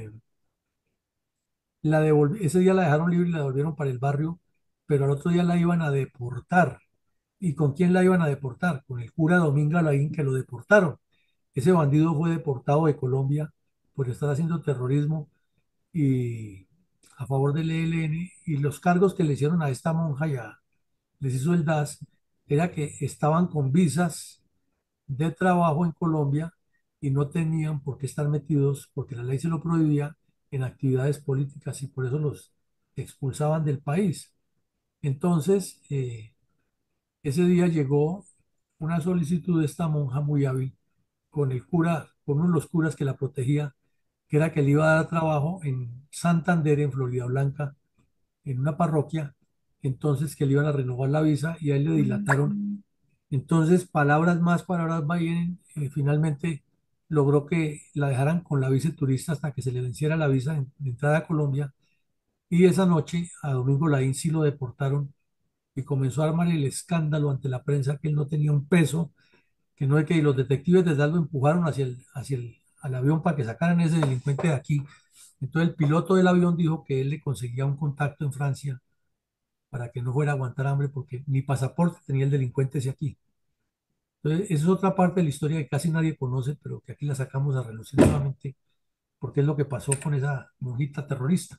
ese día la dejaron libre y la devolvieron para el barrio, pero al otro día la iban a deportar. ¿Y con quién la iban a deportar? Con el cura Domingo Alain, que lo deportaron. Ese bandido fue deportado de Colombia por estar haciendo terrorismo y a favor del ELN, y los cargos que le hicieron a esta monja ya les hizo el DAS era que estaban con visas de trabajo en Colombia y no tenían por qué estar metidos, porque la ley se lo prohibía, en actividades políticas, y por eso los expulsaban del país. Entonces, ese día llegó una solicitud de esta monja muy hábil con el cura, con uno de los curas que la protegía, que era que le iba a dar trabajo en Santander, en Florida Blanca, en una parroquia, entonces que le iban a renovar la visa y a él le dilataron. Entonces, palabras más, palabras vayan, finalmente logró que la dejaran con la visa de turista hasta que se le venciera la visa de entrada a Colombia. Y esa noche a Domingo Laín sí lo deportaron y comenzó a armar el escándalo ante la prensa que él no tenía un peso, que no es que los detectives de lo empujaron al avión para que sacaran ese delincuente de aquí. Entonces el piloto del avión dijo que él le conseguía un contacto en Francia para que no fuera a aguantar hambre porque ni pasaporte tenía el delincuente ese aquí. Entonces, esa es otra parte de la historia que casi nadie conoce, pero que aquí la sacamos a relucir nuevamente, porque es lo que pasó con esa monjita terrorista.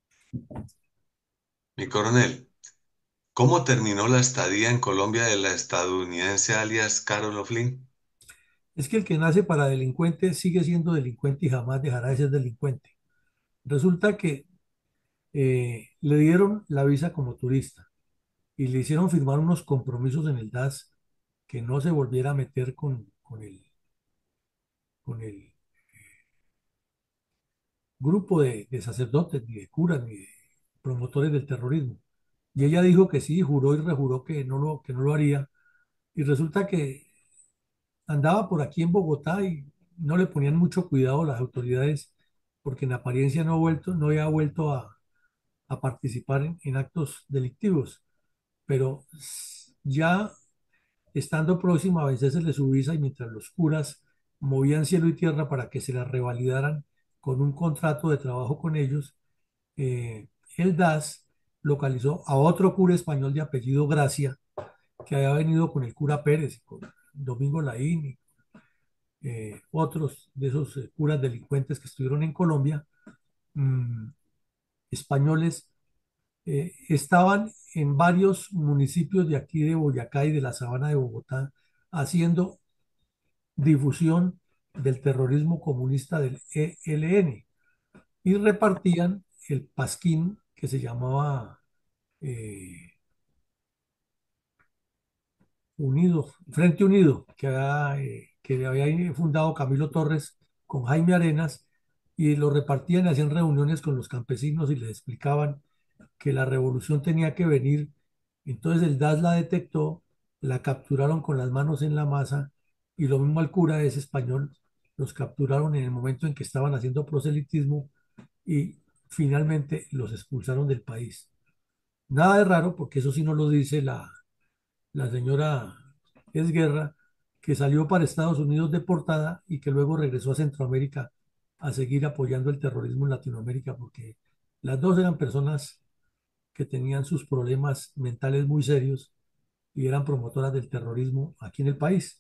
Mi coronel, ¿cómo terminó la estadía en Colombia de la estadounidense alias Carol O'Flynn? Es que el que nace para delincuente sigue siendo delincuente y jamás dejará de ser delincuente. Resulta que le dieron la visa como turista y le hicieron firmar unos compromisos en el DAS que no se volviera a meter con el grupo de sacerdotes, ni de curas, ni de promotores del terrorismo. Y ella dijo que sí, juró y rejuró que no lo haría. Y resulta que andaba por aquí en Bogotá y no le ponían mucho cuidado las autoridades porque en apariencia no había vuelto a participar en actos delictivos. Pero ya estando próxima a vencérsele su visa y mientras los curas movían cielo y tierra para que se la revalidaran con un contrato de trabajo con ellos, el DAS localizó a otro cura español de apellido Gracia, que había venido con el cura Pérez, con Domingo Laín y otros de esos curas delincuentes que estuvieron en Colombia, mm, españoles, estaban en varios municipios de aquí de Boyacá y de la Sabana de Bogotá haciendo difusión del terrorismo comunista del ELN y repartían el pasquín que se llamaba eh, Unido, Frente Unido, que había fundado Camilo Torres con Jaime Arenas, y lo repartían y hacían reuniones con los campesinos y les explicaban que la revolución tenía que venir. Entonces el DAS la detectó, la capturaron con las manos en la masa y lo mismo al cura ese español, los capturaron en el momento en que estaban haciendo proselitismo y finalmente los expulsaron del país. Nada de raro, porque eso sí no lo dice la señora Esguerra, que salió para Estados Unidos deportada y que luego regresó a Centroamérica a seguir apoyando el terrorismo en Latinoamérica, porque las dos eran personas que tenían sus problemas mentales muy serios y eran promotoras del terrorismo aquí en el país.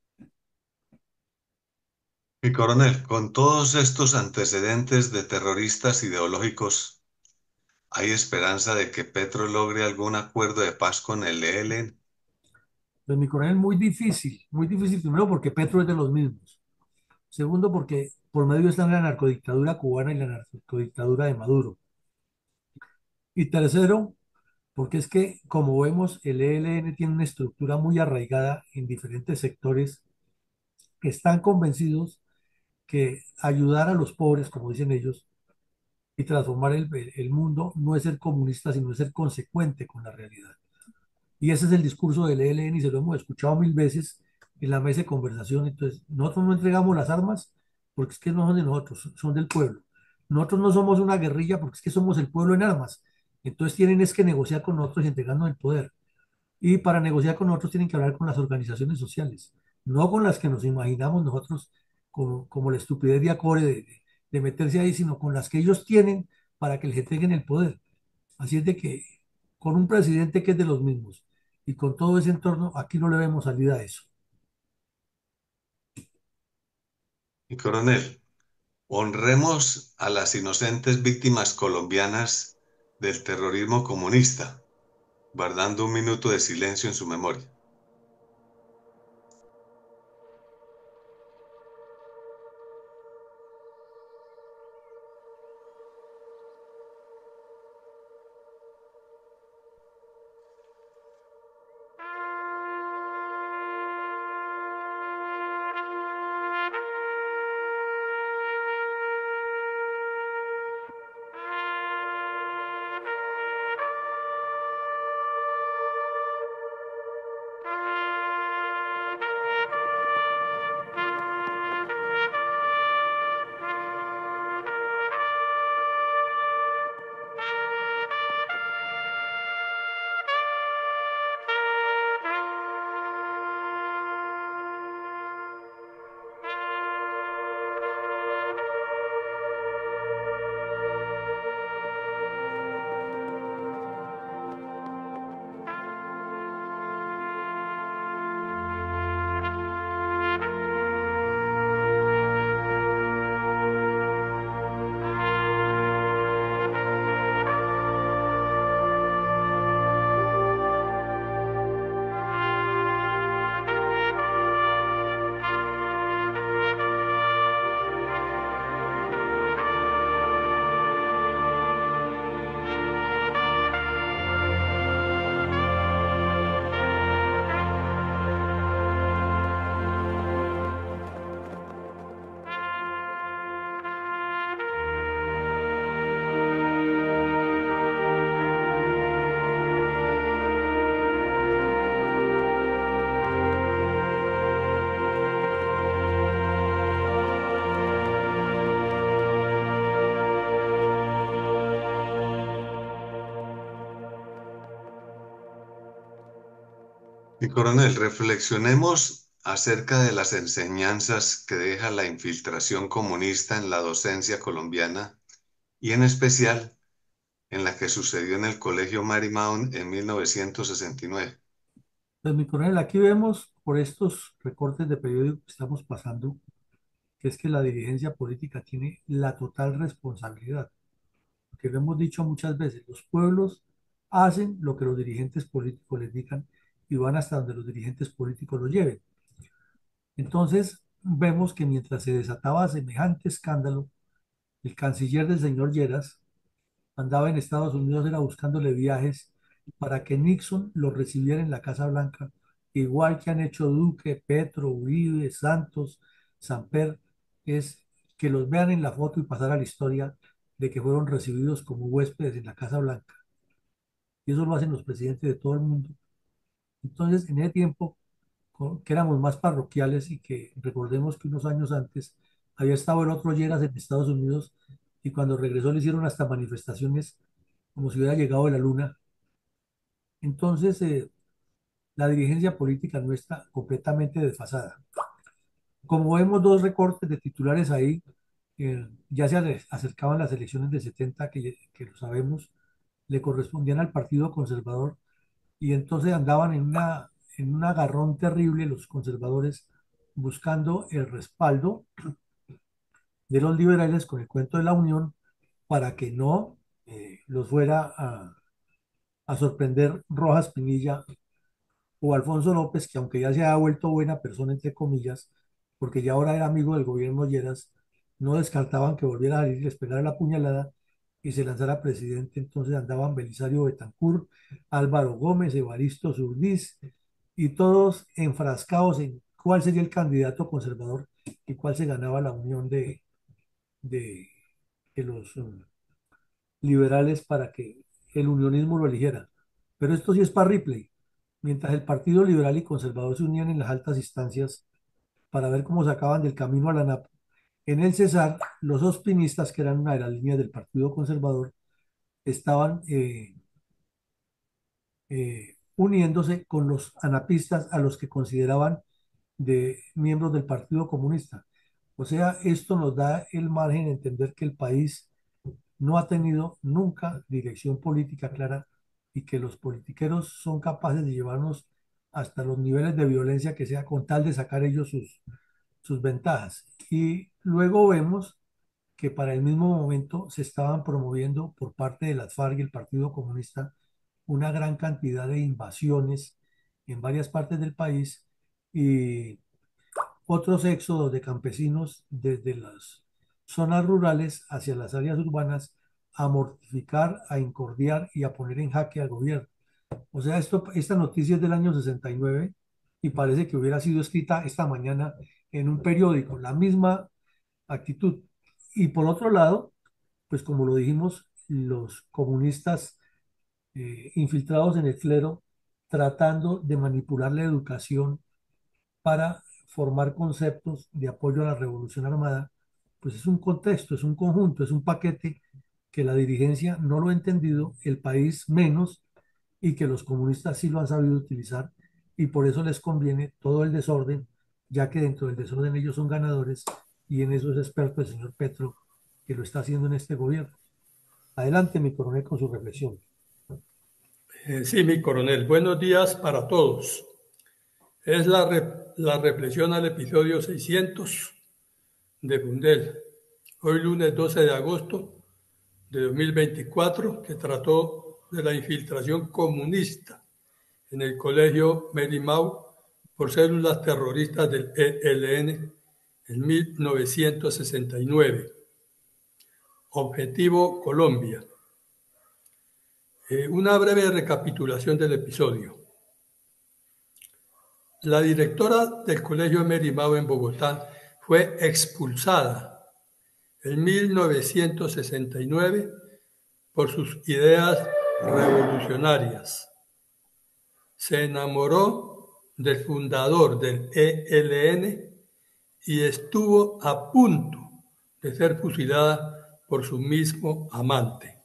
Mi coronel, con todos estos antecedentes de terroristas ideológicos, ¿hay esperanza de que Petro logre algún acuerdo de paz con el ELN? Pues mi coronel, muy difícil primero porque Petro es de los mismos. Segundo, porque por medio está la narcodictadura cubana y la narcodictadura de Maduro. Y tercero, porque es que, como vemos, el ELN tiene una estructura muy arraigada en diferentes sectores que están convencidos que ayudar a los pobres, como dicen ellos, y transformar el mundo no es ser comunista, sino es ser consecuente con la realidad. Y ese es el discurso del ELN y se lo hemos escuchado mil veces en la mesa de conversación. Entonces, nosotros no entregamos las armas porque es que no son de nosotros, son del pueblo. Nosotros no somos una guerrilla porque es que somos el pueblo en armas. Entonces tienen es que negociar con nosotros y entregarnos el poder. Y para negociar con nosotros tienen que hablar con las organizaciones sociales, no con las que nos imaginamos nosotros como la estupidez de Acore de meterse ahí, sino con las que ellos tienen para que les entreguen el poder. Así es de que con un presidente que es de los mismos y con todo ese entorno, aquí no le vemos salida a eso. Mi coronel, honremos a las inocentes víctimas colombianas del terrorismo comunista, guardando un minuto de silencio en su memoria. Mi coronel, reflexionemos acerca de las enseñanzas que deja la infiltración comunista en la docencia colombiana y en especial en la que sucedió en el Colegio Marymount en 1969. Pues mi coronel, aquí vemos por estos recortes de periódico que estamos pasando, que es que la dirigencia política tiene la total responsabilidad. Que lo hemos dicho muchas veces, los pueblos hacen lo que los dirigentes políticos les digan y van hasta donde los dirigentes políticos los lleven. Entonces, vemos que mientras se desataba semejante escándalo, el canciller del señor Lleras andaba en Estados Unidos, era buscándole viajes para que Nixon lo recibiera en la Casa Blanca, igual que han hecho Duque, Petro, Uribe, Santos, Samper, es que los vean en la foto y pasar a la historia de que fueron recibidos como huéspedes en la Casa Blanca. Y eso lo hacen los presidentes de todo el mundo. Entonces, en ese tiempo, que éramos más parroquiales y que recordemos que unos años antes había estado el otro Lleras en Estados Unidos y cuando regresó le hicieron hasta manifestaciones como si hubiera llegado de la luna. Entonces, la dirigencia política no está completamente desfasada. Como vemos dos recortes de titulares ahí, ya se acercaban las elecciones de 70, que lo sabemos, le correspondían al Partido Conservador y entonces andaban en un agarrón terrible los conservadores buscando el respaldo de los liberales con el cuento de la unión para que no los fuera a sorprender Rojas Pinilla o Alfonso López, que aunque ya se ha vuelto buena persona, entre comillas, porque ya ahora era amigo del gobierno Lleras, no descartaban que volviera a salir y les pegara la puñalada y se lanzara presidente. Entonces andaban Belisario Betancur, Álvaro Gómez, Evaristo Zurdiz, y todos enfrascados en cuál sería el candidato conservador y cuál se ganaba la unión de, de los liberales para que el unionismo lo eligiera. Pero esto sí es para Ripley. Mientras el Partido Liberal y Conservador se unían en las altas instancias para ver cómo sacaban del camino a la NAP, en el Cesar, los ospinistas, que eran una de las líneas del Partido Conservador, estaban uniéndose con los anapistas a los que consideraban de miembros del Partido Comunista. O sea, esto nos da el margen de entender que el país no ha tenido nunca dirección política clara y que los politiqueros son capaces de llevarnos hasta los niveles de violencia que sea con tal de sacar ellos sus ventajas. Y luego vemos que para el mismo momento se estaban promoviendo por parte de las FARC y el Partido Comunista una gran cantidad de invasiones en varias partes del país y otros éxodos de campesinos desde las zonas rurales hacia las áreas urbanas a mortificar, a incordiar y a poner en jaque al gobierno. O sea, esta noticia es del año 69 y parece que hubiera sido escrita esta mañana en un periódico, la misma actitud. Y por otro lado, pues como lo dijimos, los comunistas infiltrados en el clero tratando de manipular la educación para formar conceptos de apoyo a la revolución armada, pues es un contexto, es un conjunto, es un paquete que la dirigencia no lo ha entendido, el país menos, y que los comunistas sí lo han sabido utilizar, y por eso les conviene todo el desorden, ya que dentro del desorden ellos son ganadores, y en eso es experto el señor Petro, que lo está haciendo en este gobierno. Adelante, mi coronel, con su reflexión. Sí, mi coronel. Buenos días para todos. Es la reflexión al episodio 600 de Fundel. Hoy lunes 12 de agosto de 2024, que trató de la infiltración comunista en el colegio Merimau por células terroristas del ELN en 1969. Objetivo Colombia. Una breve recapitulación del episodio. La directora del Colegio Merimao en Bogotá fue expulsada en 1969 por sus ideas revolucionarias. Se enamoró del fundador del ELN y estuvo a punto de ser fusilada por su mismo amante.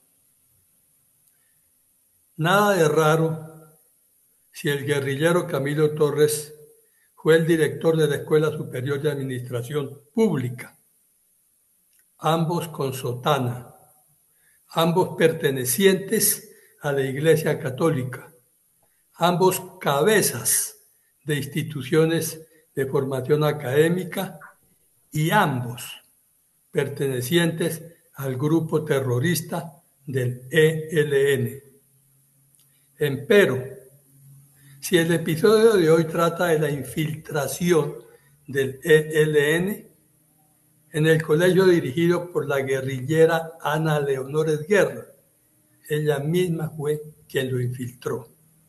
Nada de raro si el guerrillero Camilo Torres fue el director de la Escuela Superior de Administración Pública, ambos con sotana, ambos pertenecientes a la Iglesia Católica, ambos cabezas de instituciones de formación académica y ambos pertenecientes al grupo terrorista del ELN. Empero, si el episodio de hoy trata de la infiltración del ELN en el colegio dirigido por la guerrillera Ana Leonor Guerra, ella misma fue quien lo infiltró.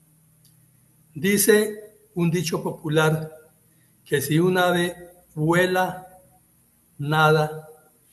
Dice un dicho popular que si un ave vuela, nada,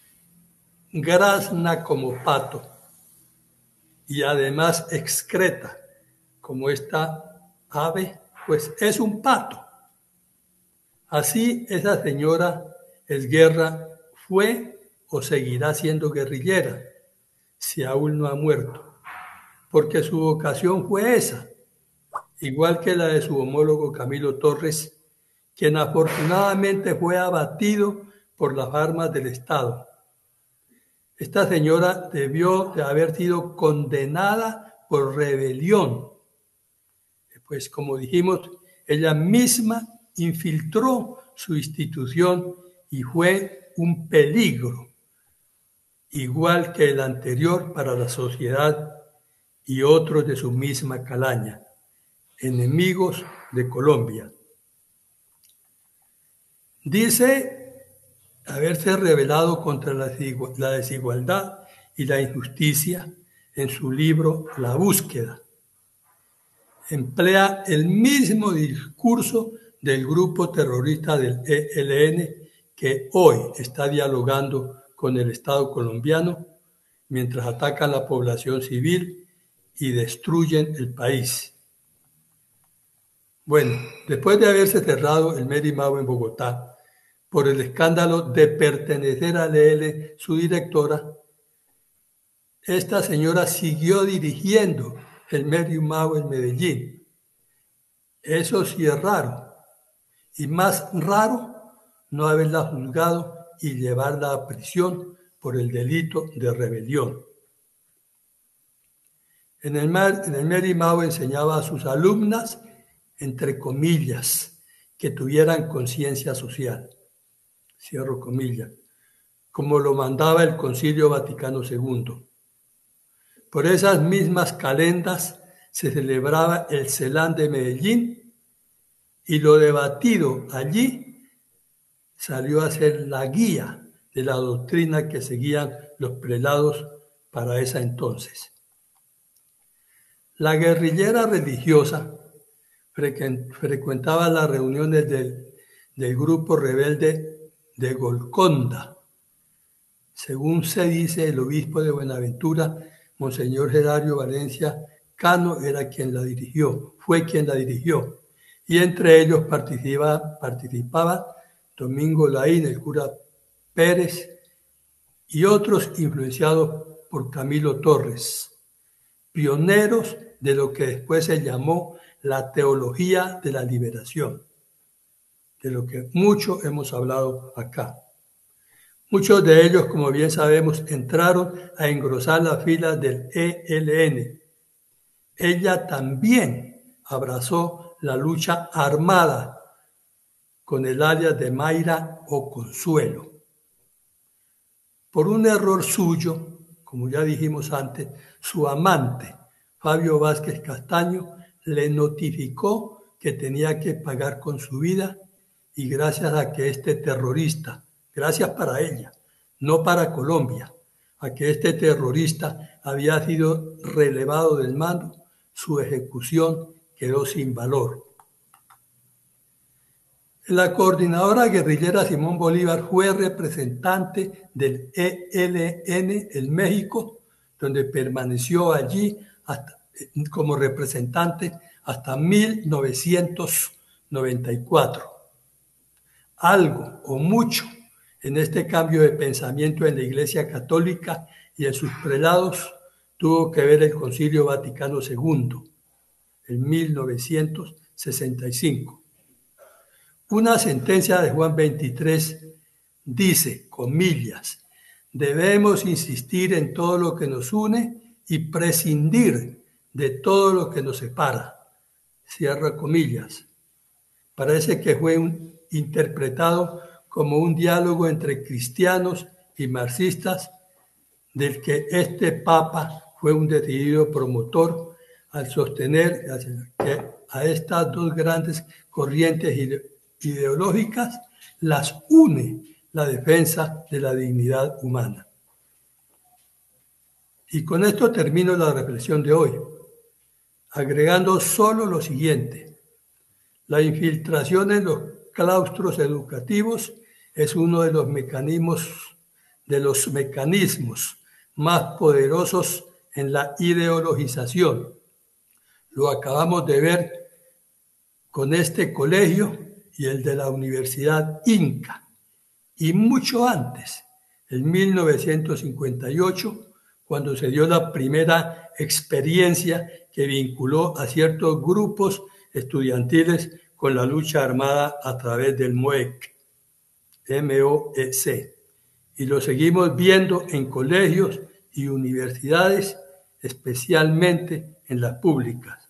grazna como pato y además excreta como esta ave, pues es un pato. Así esa señora Esguerra fue o seguirá siendo guerrillera, si aún no ha muerto, porque su vocación fue esa, igual que la de su homólogo Camilo Torres, quien afortunadamente fue abatido por las armas del Estado. Esta señora debió de haber sido condenada por rebelión, pues como dijimos, ella misma infiltró su institución y fue un peligro, igual que el anterior para la sociedad y otros de su misma calaña, enemigos de Colombia. Dice haberse rebelado contra la desigualdad y la injusticia en su libro La búsqueda. Emplea el mismo discurso del grupo terrorista del ELN que hoy está dialogando con el Estado colombiano mientras atacan la población civil y destruyen el país. Bueno, después de haberse cerrado el Merimao en Bogotá por el escándalo de pertenecer al EL, su directora, esta señora siguió dirigiendo el Merimao en Medellín. Eso sí es raro. Y más raro no haberla juzgado y llevarla a prisión por el delito de rebelión. En el Merimao enseñaba a sus alumnas, entre comillas, que tuvieran conciencia social. Cierro comillas. Como lo mandaba el Concilio Vaticano II. Por esas mismas calendas se celebraba el CELAN de Medellín y lo debatido allí salió a ser la guía de la doctrina que seguían los prelados para esa entonces. La guerrillera religiosa frecuentaba las reuniones del grupo rebelde de Golconda. Según se dice, el obispo de Buenaventura, Monseñor Gedario Valencia Cano, fue quien la dirigió, y entre ellos participaba Domingo Laín, el cura Pérez, y otros influenciados por Camilo Torres, pioneros de lo que después se llamó la teología de la liberación, de lo que mucho hemos hablado acá. Muchos de ellos, como bien sabemos, entraron a engrosar las filas del ELN. Ella también abrazó la lucha armada con el alias de Mayra o Consuelo. Por un error suyo, como ya dijimos antes, su amante, Fabio Vázquez Castaño, le notificó que tenía que pagar con su vida y gracias a que este terrorista, gracias para ella, no para Colombia, a que este terrorista había sido relevado del mando, su ejecución quedó sin valor. La coordinadora guerrillera Simón Bolívar fue representante del ELN en México, donde permaneció allí como representante hasta 1994. Algo o mucho en este cambio de pensamiento en la Iglesia Católica y en sus prelados tuvo que ver el Concilio Vaticano II en 1965. Una sentencia de Juan 23 dice, comillas, debemos insistir en todo lo que nos une y prescindir de todo lo que nos separa. Cierra comillas. Parece que fue interpretado como un diálogo entre cristianos y marxistas del que este Papa fue un decidido promotor al sostener que a estas dos grandes corrientes ideológicas las une la defensa de la dignidad humana. Y con esto termino la reflexión de hoy, agregando solo lo siguiente. La infiltración en los claustros educativos es uno de los mecanismos más poderosos en la ideologización. Lo acabamos de ver con este colegio y el de la Universidad Inca, y mucho antes, en 1958, cuando se dio la primera experiencia que vinculó a ciertos grupos estudiantiles con la lucha armada a través del MOEC, MOEC, y lo seguimos viendo en colegios y universidades, especialmente en las públicas.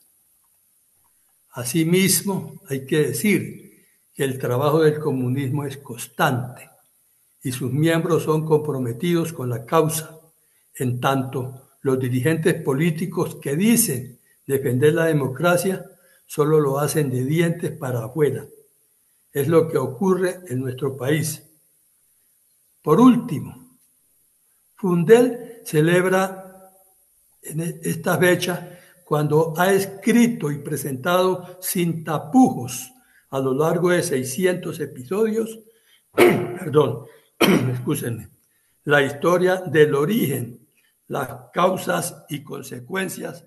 Asimismo, hay que decir que el trabajo del comunismo es constante y sus miembros son comprometidos con la causa, en tanto los dirigentes políticos que dicen defender la democracia solo lo hacen de dientes para afuera. Es lo que ocurre en nuestro país. Por último, Fundel celebra en esta fecha cuando ha escrito y presentado sin tapujos a lo largo de 600 episodios, perdón, excúsenme, la historia del origen, las causas y consecuencias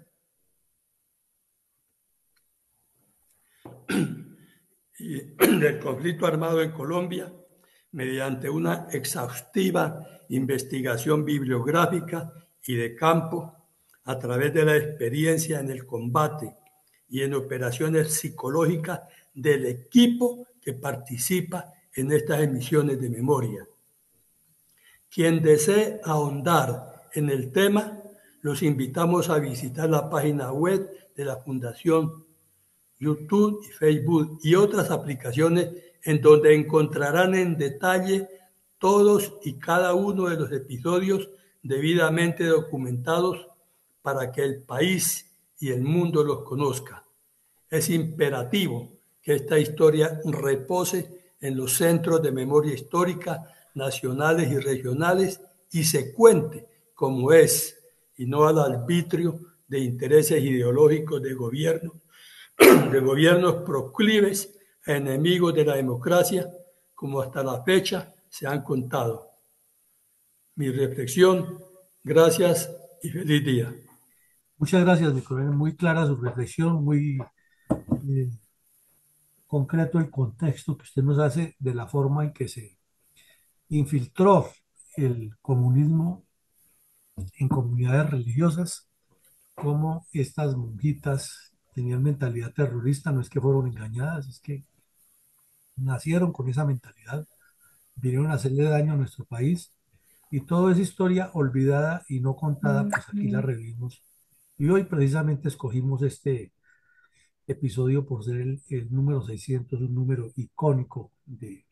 del conflicto armado en Colombia mediante una exhaustiva investigación bibliográfica y de campo a través de la experiencia en el combate y en operaciones psicológicas del equipo que participa en estas emisiones de memoria. Quien desee ahondar en el tema, los invitamos a visitar la página web de la Fundación, YouTube y Facebook y otras aplicaciones en donde encontrarán en detalle todos y cada uno de los episodios debidamente documentados para que el país y el mundo los conozca. Es imperativo que esta historia repose en los centros de memoria histórica nacionales y regionales y se cuente como es, y no al arbitrio de intereses ideológicos de gobiernos proclives a enemigos de la democracia, como hasta la fecha se han contado. Mi reflexión, gracias y feliz día. Muchas gracias, mi coronel. Muy clara su reflexión, muy eh, concreto el contexto que usted nos hace de la forma en que se infiltró el comunismo en comunidades religiosas, cómo estas monjitas tenían mentalidad terrorista, no es que fueron engañadas, es que nacieron con esa mentalidad, vinieron a hacerle daño a nuestro país y toda esa historia olvidada y no contada, pues aquí la revivimos. Y hoy precisamente escogimos este episodio por ser el número 600, un número icónico de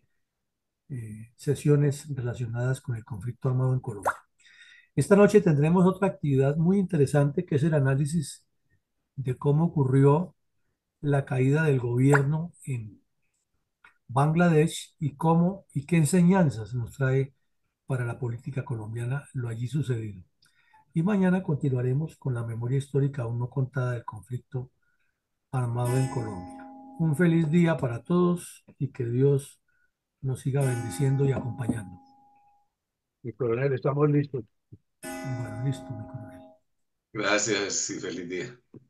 sesiones relacionadas con el conflicto armado en Colombia. Esta noche tendremos otra actividad muy interesante que es el análisis de cómo ocurrió la caída del gobierno en Bangladesh y cómo y qué enseñanzas nos trae para la política colombiana lo allí sucedido. Y mañana continuaremos con la memoria histórica aún no contada del conflicto armado en Colombia. Un feliz día para todos y que Dios nos siga bendiciendo y acompañando. Mi coronel, estamos listos. Bueno, listo, mi coronel. Gracias y feliz día.